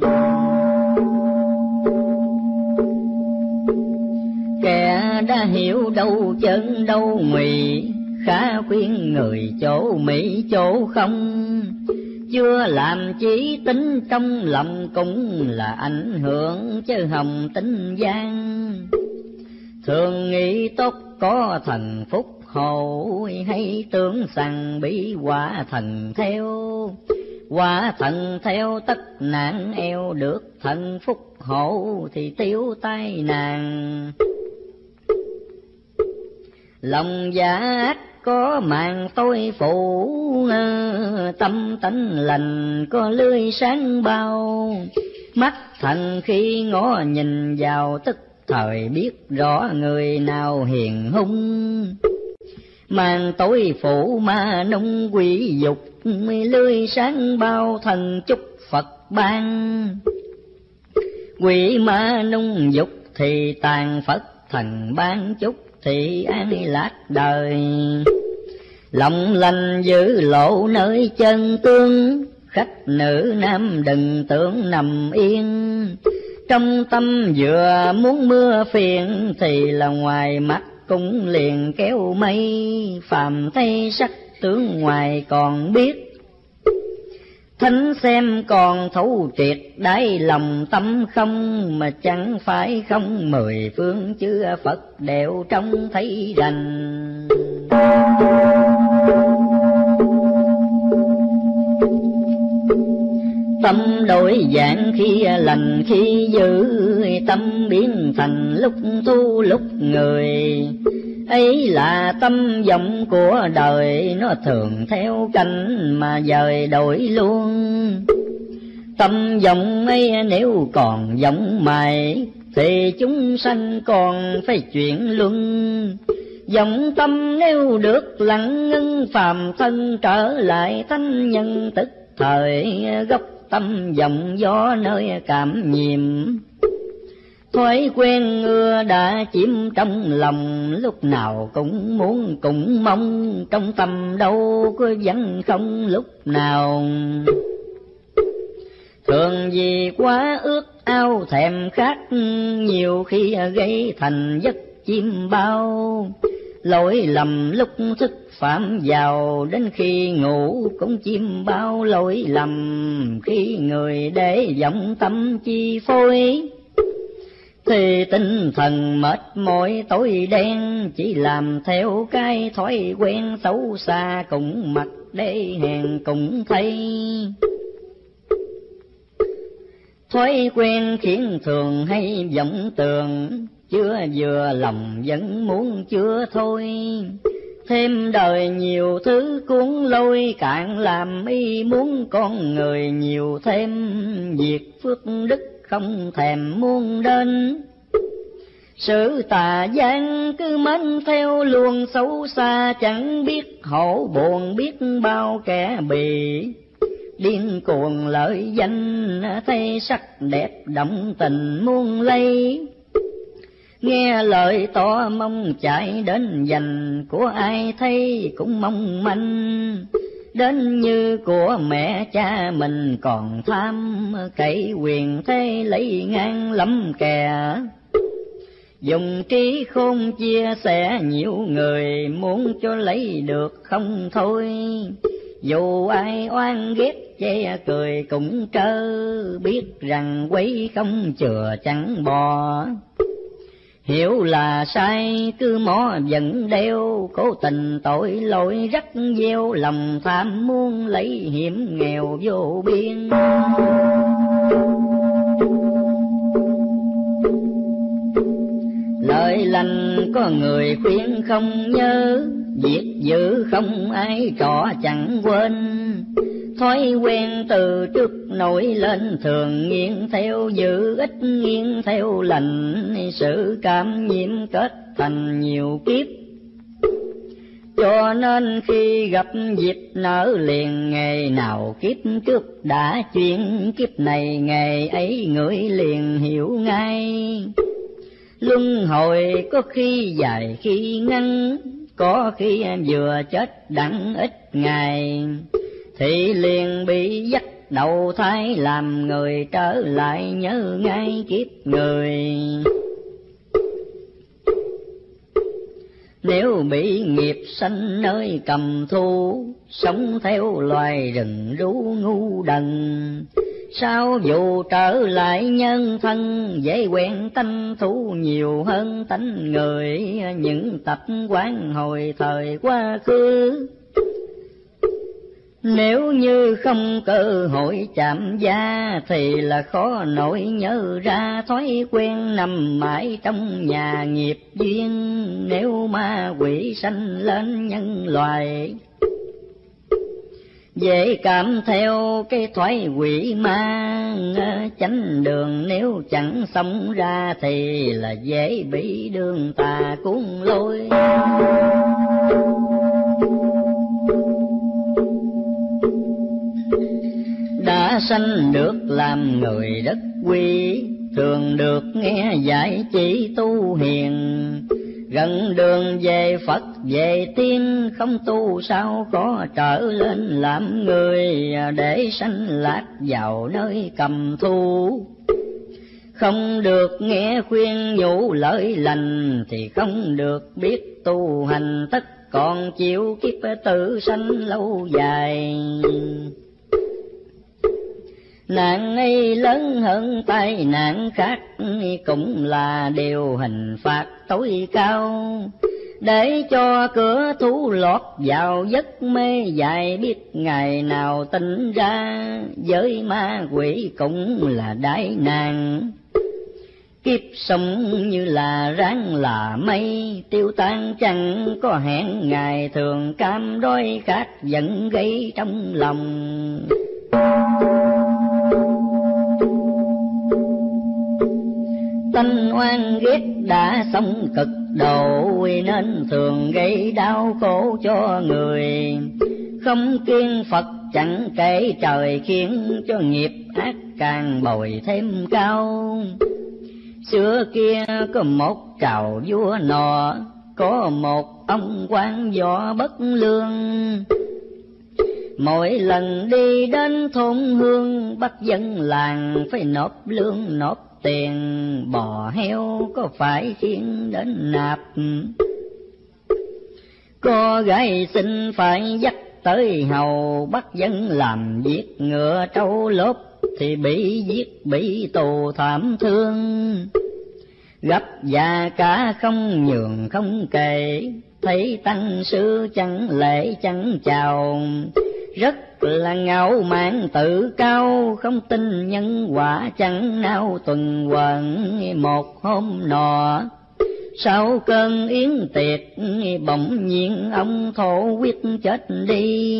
Kẻ đã hiểu đâu chân đâu mì, khá khuyên người chỗ mỹ chỗ không. Chưa làm chí tính trong lòng, cũng là ảnh hưởng chứ hồng tính gian. Thường nghĩ tốt có thần phúc hộ, hay tưởng rằng bị quả thần theo. Quả thần theo tất nạn eo, được thần phúc hộ thì tiêu tai nạn. Lòng giả ác có màn tôi phủ, tâm tánh lành có lưới sáng bao. Mắt thần khi ngó nhìn vào, tức thời biết rõ người nào hiền hung. Màn tối phủ ma nông quỷ dục, lưới sáng bao thần chúc Phật ban. Quỷ ma nung dục thì tàn phất, thần ban chúc thì an lạc đời. Lòng lành giữ lộ nơi chân tương, khách nữ nam đừng tưởng nằm yên. Trong tâm vừa muốn mưa phiền, thì là ngoài mắt cũng liền kéo mây. Phàm thấy sắc tướng ngoài còn biết, thánh xem còn thấu triệt đáy lòng tâm không. Mà chẳng phải không mười phương chư Phật đều trông thấy rành. Tâm đổi dạng khi lành khi dữ, tâm biến thành lúc tu lúc người. Ấy là tâm vọng của đời, nó thường theo cảnh mà dời đổi luôn. Tâm vọng ấy nếu còn vọng mãi, thì chúng sanh còn phải chuyển luân. Vọng tâm nếu được lặng ngưng, phàm thân trở lại thánh nhân tức thời. Gốc tâm vọng gió nơi cảm nhiệm, thói quen ưa đã chiếm trong lòng. Lúc nào cũng muốn cũng mong, trong tâm đâu có vẫn không lúc nào. Thường vì quá ước ao thèm khát, nhiều khi gây thành giấc chim bao. Lỗi lầm lúc thức phạm vào, đến khi ngủ cũng chim bao lỗi lầm. Khi người để vọng tâm chi phối, thì tinh thần mệt mỏi tối đen. Chỉ làm theo cái thói quen xấu xa, cũng mặc để hèn cũng thấy. Thói quen khiến thường hay vọng tưởng, chưa vừa lòng vẫn muốn chưa thôi. Thêm đời nhiều thứ cuốn lôi, cạn làm ý muốn con người nhiều thêm. Việc phước đức không thèm muốn đến, sự tà gian cứ mến theo luồng xấu xa. Chẳng biết hổ buồn biết bao kẻ bị, điên cuồng lợi danh thấy sắc đẹp động tình muôn lây. Nghe lời tỏ mong chạy đến dành, của ai thấy cũng mong manh. Đến như của mẹ cha mình còn tham, cậy quyền thế lấy ngang lắm kè. Dùng trí khôn chia sẻ nhiều người, muốn cho lấy được không thôi. Dù ai oan ghét che cười cũng trơ, biết rằng quấy không chừa chẳng bò. Hiểu là sai cứ mó vẫn đeo, cố tình tội lỗi rắc gieo. Lòng tham muốn lấy hiểm nghèo vô biên. Lời lành có người khuyên không nhớ, việc dữ không ai trọ chẳng quên. Thói quen từ trước nổi lên, thường nghiêng theo dữ ít nghiêng theo lành. Sự cảm nhiễm kết thành nhiều kiếp, cho nên khi gặp dịp nở liền. Ngày nào kiếp trước đã chuyện, kiếp này ngày ấy ngửi liền hiểu ngay. Luân hồi có khi dài khi ngắn, có khi vừa chết đặng ít ngày. Thì liền bị dắt đầu thai làm người, trở lại nhớ ngay kiếp người. Nếu bị nghiệp sanh nơi cầm thu, sống theo loài rừng rú ngu đần. Sao dù trở lại nhân thân, dễ quen tánh thú nhiều hơn tánh người. Những tập quán hồi thời quá khứ, nếu như không cơ hội chạm da, thì là khó nổi nhớ ra. Thói quen nằm mãi trong nhà nghiệp duyên, nếu ma quỷ sanh lên nhân loài. Dễ cảm theo cái thói quỷ ma, chánh đường nếu chẳng sống ra, thì là dễ bị đường tà cuốn lôi. Đã sanh được làm người rất quý, thường được nghe dạy chỉ tu hiền. Gần đường về Phật về tiên, không tu sao có trở lên làm người, để sanh lạc vào nơi cầm thu. Không được nghe khuyên nhủ lợi lành, thì không được biết tu hành, tất còn chịu kiếp tử sanh lâu dài. Nạn ấy lớn hơn tai nạn khác, cũng là điều hình phạt tối cao. Để cho cửa thú lọt vào giấc mê dài, biết ngày nào tỉnh ra, với ma quỷ cũng là đại nạn. Kiếp sống như là ráng là mây, tiêu tan chẳng có hẹn ngày, thường cam đói khát giận gây trong lòng. Tánh oan ghét đã xong cực độ, nên thường gây đau khổ cho người. Không kiêng Phật chẳng kể trời, khiến cho nghiệp ác càng bồi thêm cao. Xưa kia có một trào vua nọ, có một ông quan võ bất lương. Mỗi lần đi đến thôn hương, bắt dân làng phải nộp lương nộp tiền. Bò heo có phải khiến đến nạp, có gái xinh phải dắt tới hầu. Bắt dân làm việc ngựa trâu lốp, thì bị giết bị tù thảm thương. Gấp già cả không nhường không kể, thấy tăng sư chẳng lễ chẳng chào. Rất là ngạo mạn tự cao, không tin nhân quả chẳng nao tuần hoàn. Một hôm nọ sau cơn yến tiệc, bỗng nhiên ông thổ quyết chết đi.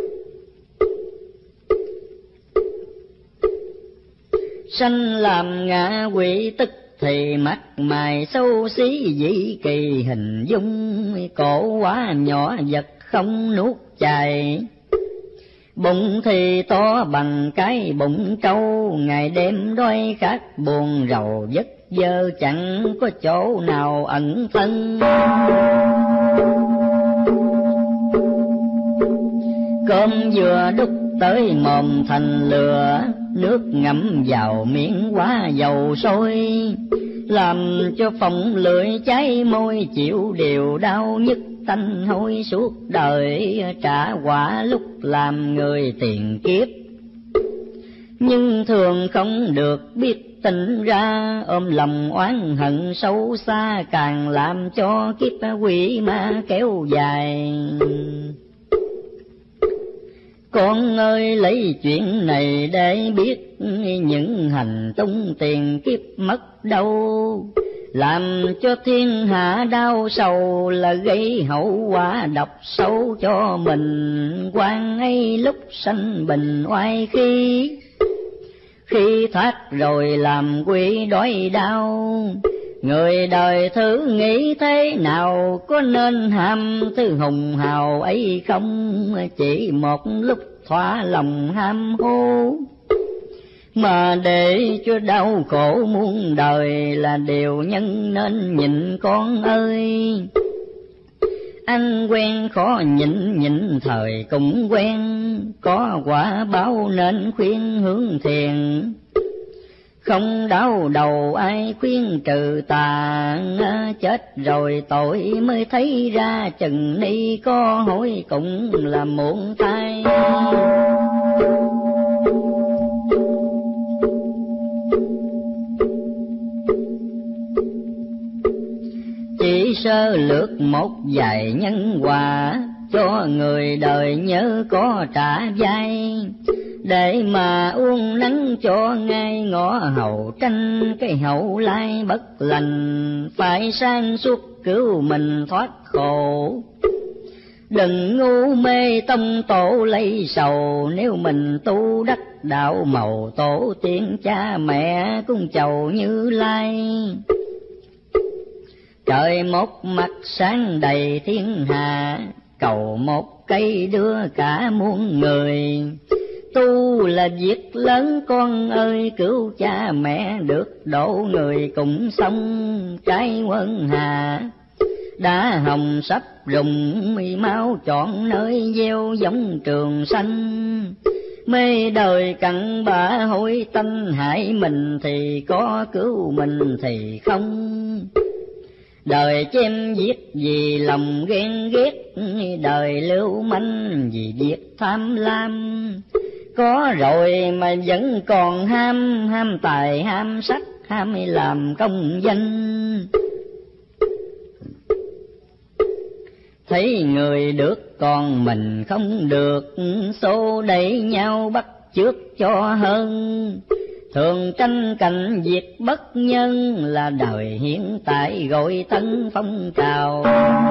Sanh làm ngạ quỷ tức thì mắt mày xấu xí dị kỳ hình dung. Cổ quá nhỏ vật không nuốt chài, bụng thì to bằng cái bụng trâu. Ngày đêm đói khát buồn rầu vất vơ, chẳng có chỗ nào ẩn thân. Cơm vừa đút tới mồm thành lửa, nước ngậm vào miệng quá dầu sôi. Làm cho phồng lưỡi cháy môi, chịu điều đau nhức tanh hôi suốt đời. Trả quả lúc làm người tiền kiếp, nhưng thường không được biết tỉnh ra. Ôm lòng oán hận sâu xa, càng làm cho kiếp quỷ ma kéo dài. Con ơi lấy chuyện này để biết, những hành tung tiền kiếp mất đâu. Làm cho thiên hạ đau sầu, là gây hậu quả độc sâu cho mình. Quan ấy lúc sanh bình oai khi, khi thoát rồi làm quỷ đói đau. Người đời thử nghĩ thế nào, có nên ham thứ hùng hào ấy không? Chỉ một lúc thỏa lòng ham hố, mà để cho đau khổ muôn đời, là điều nhân nên nhịn con ơi. Ăn quen khó nhịn, nhịn thời cũng quen, có quả báo nên khuyên hướng thiền. Không đau đầu ai khuyên trừ tà, chết rồi tội mới thấy ra. Chừng ni có hối cũng là muộn thay. Chỉ sơ lược một vài nhân quả, cho người đời nhớ có trả vai. Để mà uống nắng cho ngay ngõ hậu tranh, cái hậu lai bất lành. Phải sáng suốt cứu mình thoát khổ, đừng ngu mê tông tổ lấy sầu. Nếu mình tu đắc đạo màu, tổ tiên cha mẹ cũng chầu Như Lai. Trời một mặt sáng đầy thiên hạ, cầu một cây đưa cả muôn người. tu là việc lớn con ơi, cứu cha mẹ được độ người cùng sông trái quân hà. Đã hồng sắp rụng mi máu chọn nơi gieo giống trường xanh. Mê đời cặn bã hối tanh, hại mình thì có cứu mình thì không. Đời chém giết vì lòng ghen ghét, đời lưu manh vì việc tham lam. Có rồi mà vẫn còn ham, ham tài ham sắc, ham làm công danh. Thấy người được còn mình không được, xô đẩy nhau bắt chước cho hơn. Thường tranh cạnh việc bất nhân, là đời hiện tại gọi tân phong trào.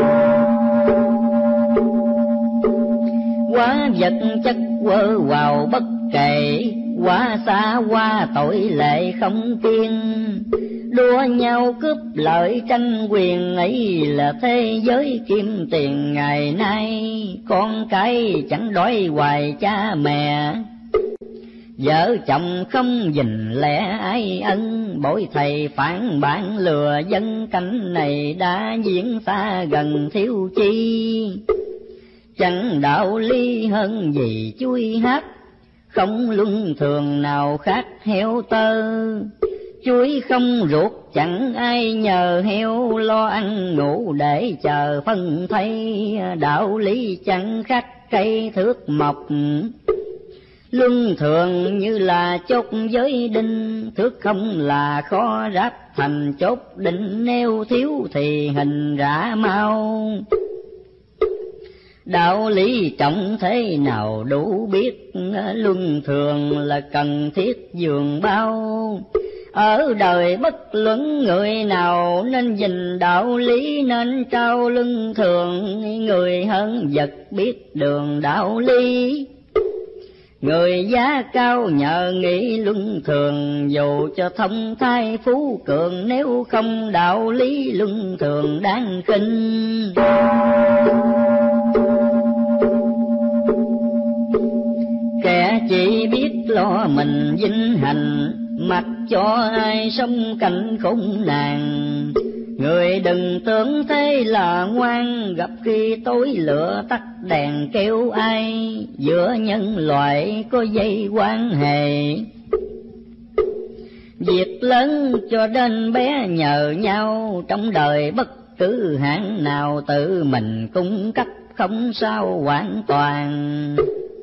Quá vật chất quơ vào bất kể, quá xa qua tội lệ không kiên. Đua nhau cướp lợi tranh quyền ấy, là thế giới kim tiền ngày nay. Con cái chẳng đói hoài cha mẹ, vợ chồng không dình lẽ ai ân. Bội thầy phản bản lừa dân, cảnh này đã diễn xa gần thiếu chi. Chẳng đạo lý hơn gì chuối hát, không luân thường nào khác heo tơ. Chuối không ruột chẳng ai nhờ, heo lo ăn ngủ để chờ phân thay. Đạo lý chẳng khác cây thước mộc, luân thường như là chốt giới đinh. Thước không là khó ráp thành chốt định, nếu thiếu thì hình rã mau. Đạo lý trọng thế nào đủ biết, luân thường là cần thiết dường bao. Ở đời bất luận người nào, nên gìn đạo lý nên trao luân thường. Người hơn vật biết đường đạo lý, người giá cao nhờ nghĩ luân thường. Dù cho thông thai phú cường, nếu không đạo lý luân thường đáng khinh. Kẻ chỉ biết lo mình vinh hạnh, mặc cho ai sống cảnh khốn nạn. Người đừng tưởng thế là ngoan, gặp khi tối lửa tắt đèn kêu ai. Giữa nhân loại có dây quan hệ, việc lớn cho đến bé nhờ nhau. Trong đời bất cứ hạng nào, tự mình cung cấp không sao hoàn toàn.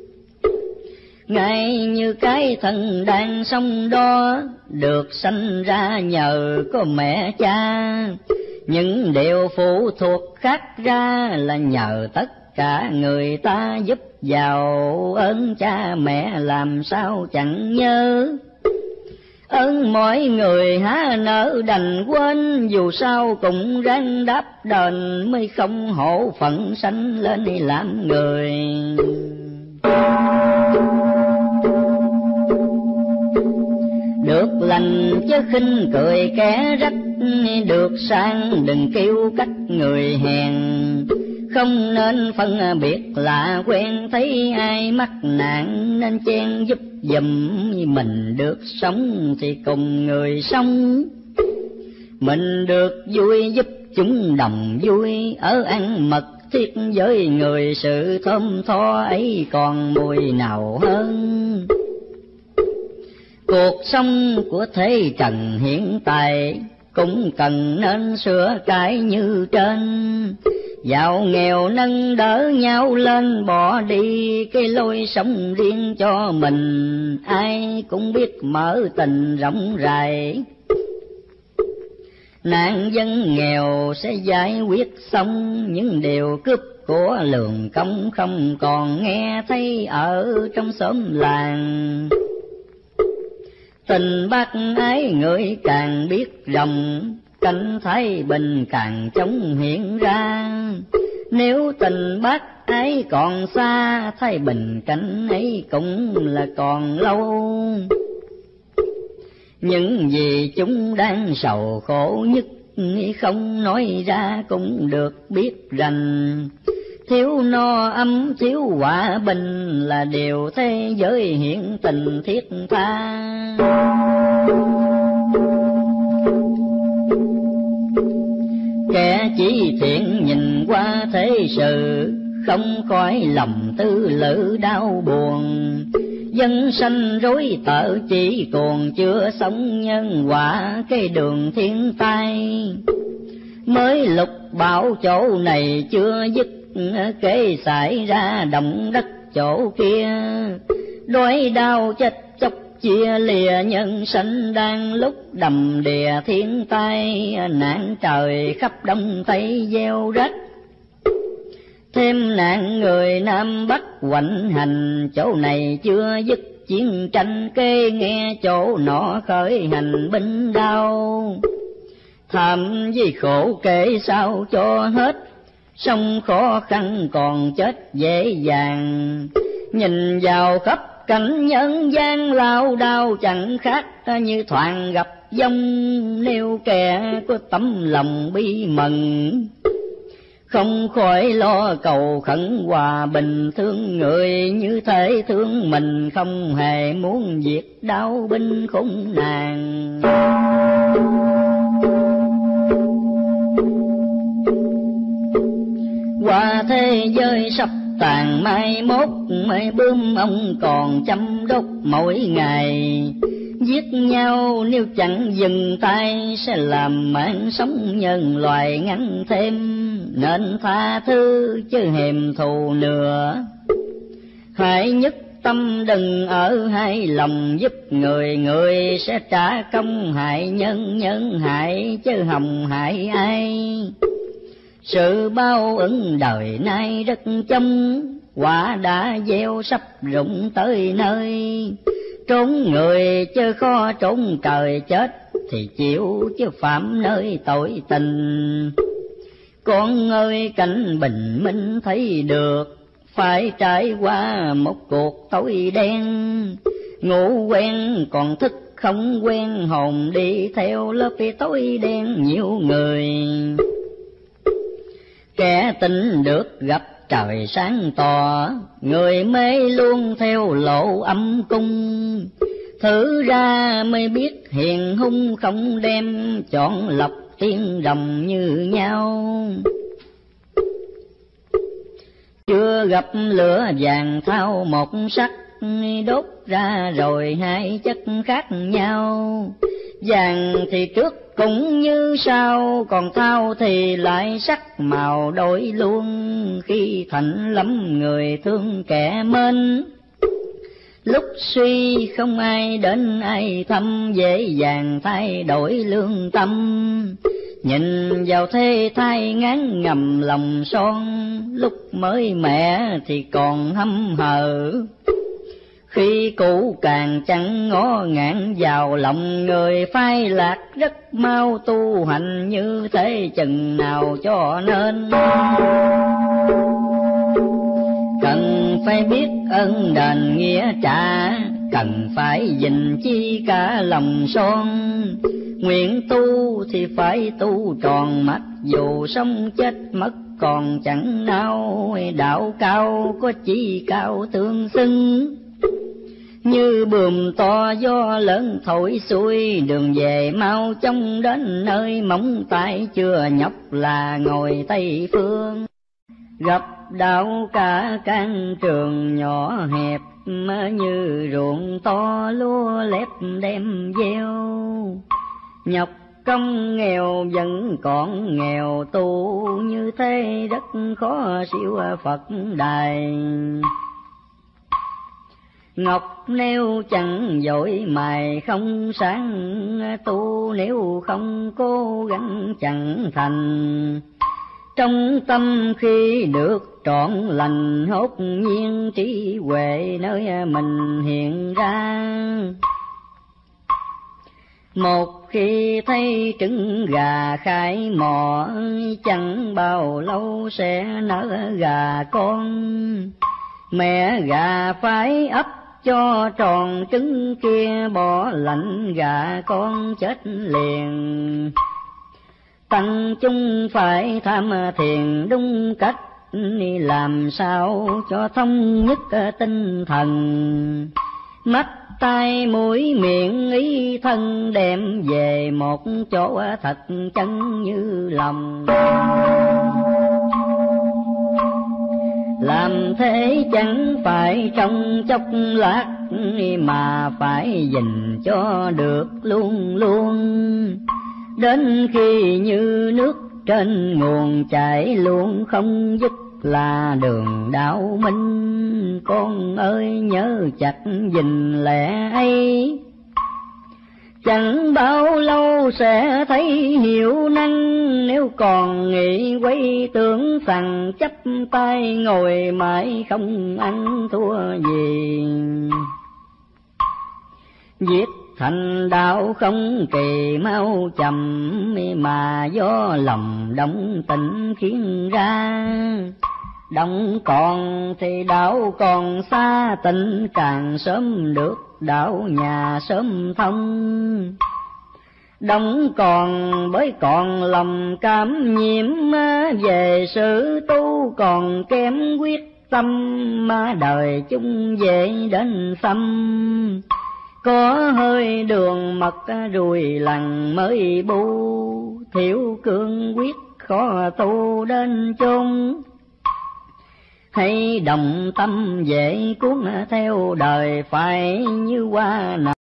Ngay như cái thân đang sống đó, được sanh ra nhờ có mẹ cha. Những điều phụ thuộc khác ra, là nhờ tất cả người ta giúp giàu. Ơn cha mẹ làm sao chẳng nhớ, ơn mọi người há nỡ đành quên. Dù sao cũng ráng đáp đền, mới không hổ phận sanh lên làm người. Được lành chứ khinh cười kẻ rách, được sang đừng kêu cách người hèn. Không nên phân biệt lạ quen, thấy ai mắc nạn nên chen giúp giùm. Mình được sống thì cùng người sống, mình được vui giúp chúng đồng vui. Ở ăn mật thiết với người, sự thơm tho ấy còn mùi nào hơn. Cuộc sống của thế trần hiện tại, cũng cần nên sửa cái như trên. Giàu nghèo nâng đỡ nhau lên, bỏ đi cái lối sống riêng cho mình. Ai cũng biết mở tình rộng rãi, nạn dân nghèo sẽ giải quyết xong. Những điều cướp của lường công không còn nghe thấy ở trong xóm làng. Tình bác ái người càng biết rộng, cảnh thái bình càng chống hiện ra. Nếu tình bác ái còn xa, thái bình cảnh ấy cũng là còn lâu. Những gì chúng đang sầu khổ nhất, không nói ra cũng được biết rành. thiếu no ấm thiếu hòa bình là điều thế giới hiện tình thiết tha. Kẻ chỉ thiện nhìn qua thế sự, không khỏi lòng tư lự đau buồn. Dân sanh rối tợ chỉ còn chưa sống nhân quả cái đường thiên tai. Mới lục bảo chỗ này chưa dứt, kể xảy ra động đất chỗ kia. Đói đau chết chóc chia lìa nhân sanh, đang lúc đầm đìa thiên tai. Nạn trời khắp đông tây gieo rách, thêm nạn người Nam Bắc hoành hành. Chỗ này chưa dứt chiến tranh, kê nghe chỗ nọ khởi hành binh đao. Thảm vì khổ kể sao cho hết, sống khó khăn còn chết dễ dàng. Nhìn vào khắp cảnh nhân gian lao đao, chẳng khác như thoảng gặp dông. Nếu kẻ có tấm lòng bi mẫn, không khỏi lo cầu khẩn hòa bình. Thương người như thể thương mình, không hề muốn diệt đau binh khốn nạn. Qua thế giới sắp tàn mai mốt, mây bướm ông còn chăm đốt mỗi ngày. Giết nhau nếu chẳng dừng tay, sẽ làm mạng sống nhân loại ngắn thêm. Nên tha thứ chứ hèm thù nữa, hãy nhất tâm đừng ở hai lòng. Giúp người người sẽ trả công hại nhân, nhân hại chứ hồng hại ai. Sự bao ứng đời nay rất chông, quả đã gieo sắp rụng tới nơi. Trốn người chứ khó trốn trời, chết thì chịu chứ phạm nơi tội tình. Con ơi cảnh bình minh thấy được, phải trải qua một cuộc tối đen. Ngủ quen còn thức không quen, hồn đi theo lớp tối đen nhiều người. Kẻ tin được gặp trời sáng tỏ, người mê luôn theo lộ âm cung. Thử ra mới biết hiền hung không đem, chọn lọc tiên đồng như nhau. Chưa gặp lửa vàng thao một sắc, đốt ra rồi hai chất khác nhau. Vàng thì trước cũng như sau, còn thao thì lại sắc màu đổi luôn. Khi thạnh lắm người thương kẻ mến, lúc suy không ai đến ai thăm. Dễ dàng thay đổi lương tâm, nhìn vào thế thai ngán ngầm lòng son. Lúc mới mẹ thì còn hâm hờ, khi cũ càng chẳng ngó ngạn vào lòng. Người phai lạc rất mau tu hành, như thế chừng nào cho nên. Cần phải biết ơn đền nghĩa trả, cần phải gìn chi cả lòng son. Nguyện tu thì phải tu tròn, mặc dù sống chết mất còn chẳng nao. Đạo cao có chi cao tương xưng, như buồm to gió lớn thổi xuôi. Đường về mau chóng đến nơi móng tay, chưa nhọc là ngồi Tây Phương. Gặp đạo cả can trường nhỏ hẹp, như ruộng to lúa lép đem gieo. Nhọc công nghèo vẫn còn nghèo, tu như thế rất khó siêu Phật đài. Ngọc nếu chẳng dội mài không sáng, tu nếu không cố gắng chẳng thành. Trong tâm khi được trọn lành, hốt nhiên trí huệ nơi mình hiện ra. Một khi thấy trứng gà khai mò, chẳng bao lâu sẽ nở gà con. Mẹ gà phải ấp cho tròn trứng kia, bỏ lạnh gà con chết liền. Tăng chúng phải tham thiền đúng cách, làm sao cho thông nhất tinh thần. Mắt tai mũi miệng ý thân đem về một chỗ thật chân như lòng. Làm thế chẳng phải trong chốc lát, mà phải gìn cho được luôn luôn. Đến khi như nước trên nguồn chảy luôn không dứt là đường đạo minh. Con ơi nhớ chặt gìn lẽ ấy, chẳng bao lâu sẽ thấy hiểu năng. Nếu còn nghĩ quay tưởng rằng chấp tay ngồi mãi không ăn thua gì. Viết thành đạo không kỳ mau chậm, mà do lòng động tình khiến ra. Động còn thì đạo còn xa, tình càng sớm được đạo nhà sớm thông. Động còn bởi còn lòng cảm nhiễm, về sự tu còn kém quyết tâm. Mà đời chung dễ đến xăm, có hơi đường mật rùi lằn mới bu. Thiểu cương quyết khó tu đến chốn, hay đồng tâm dễ cuốn theo đời phải như hoa nở.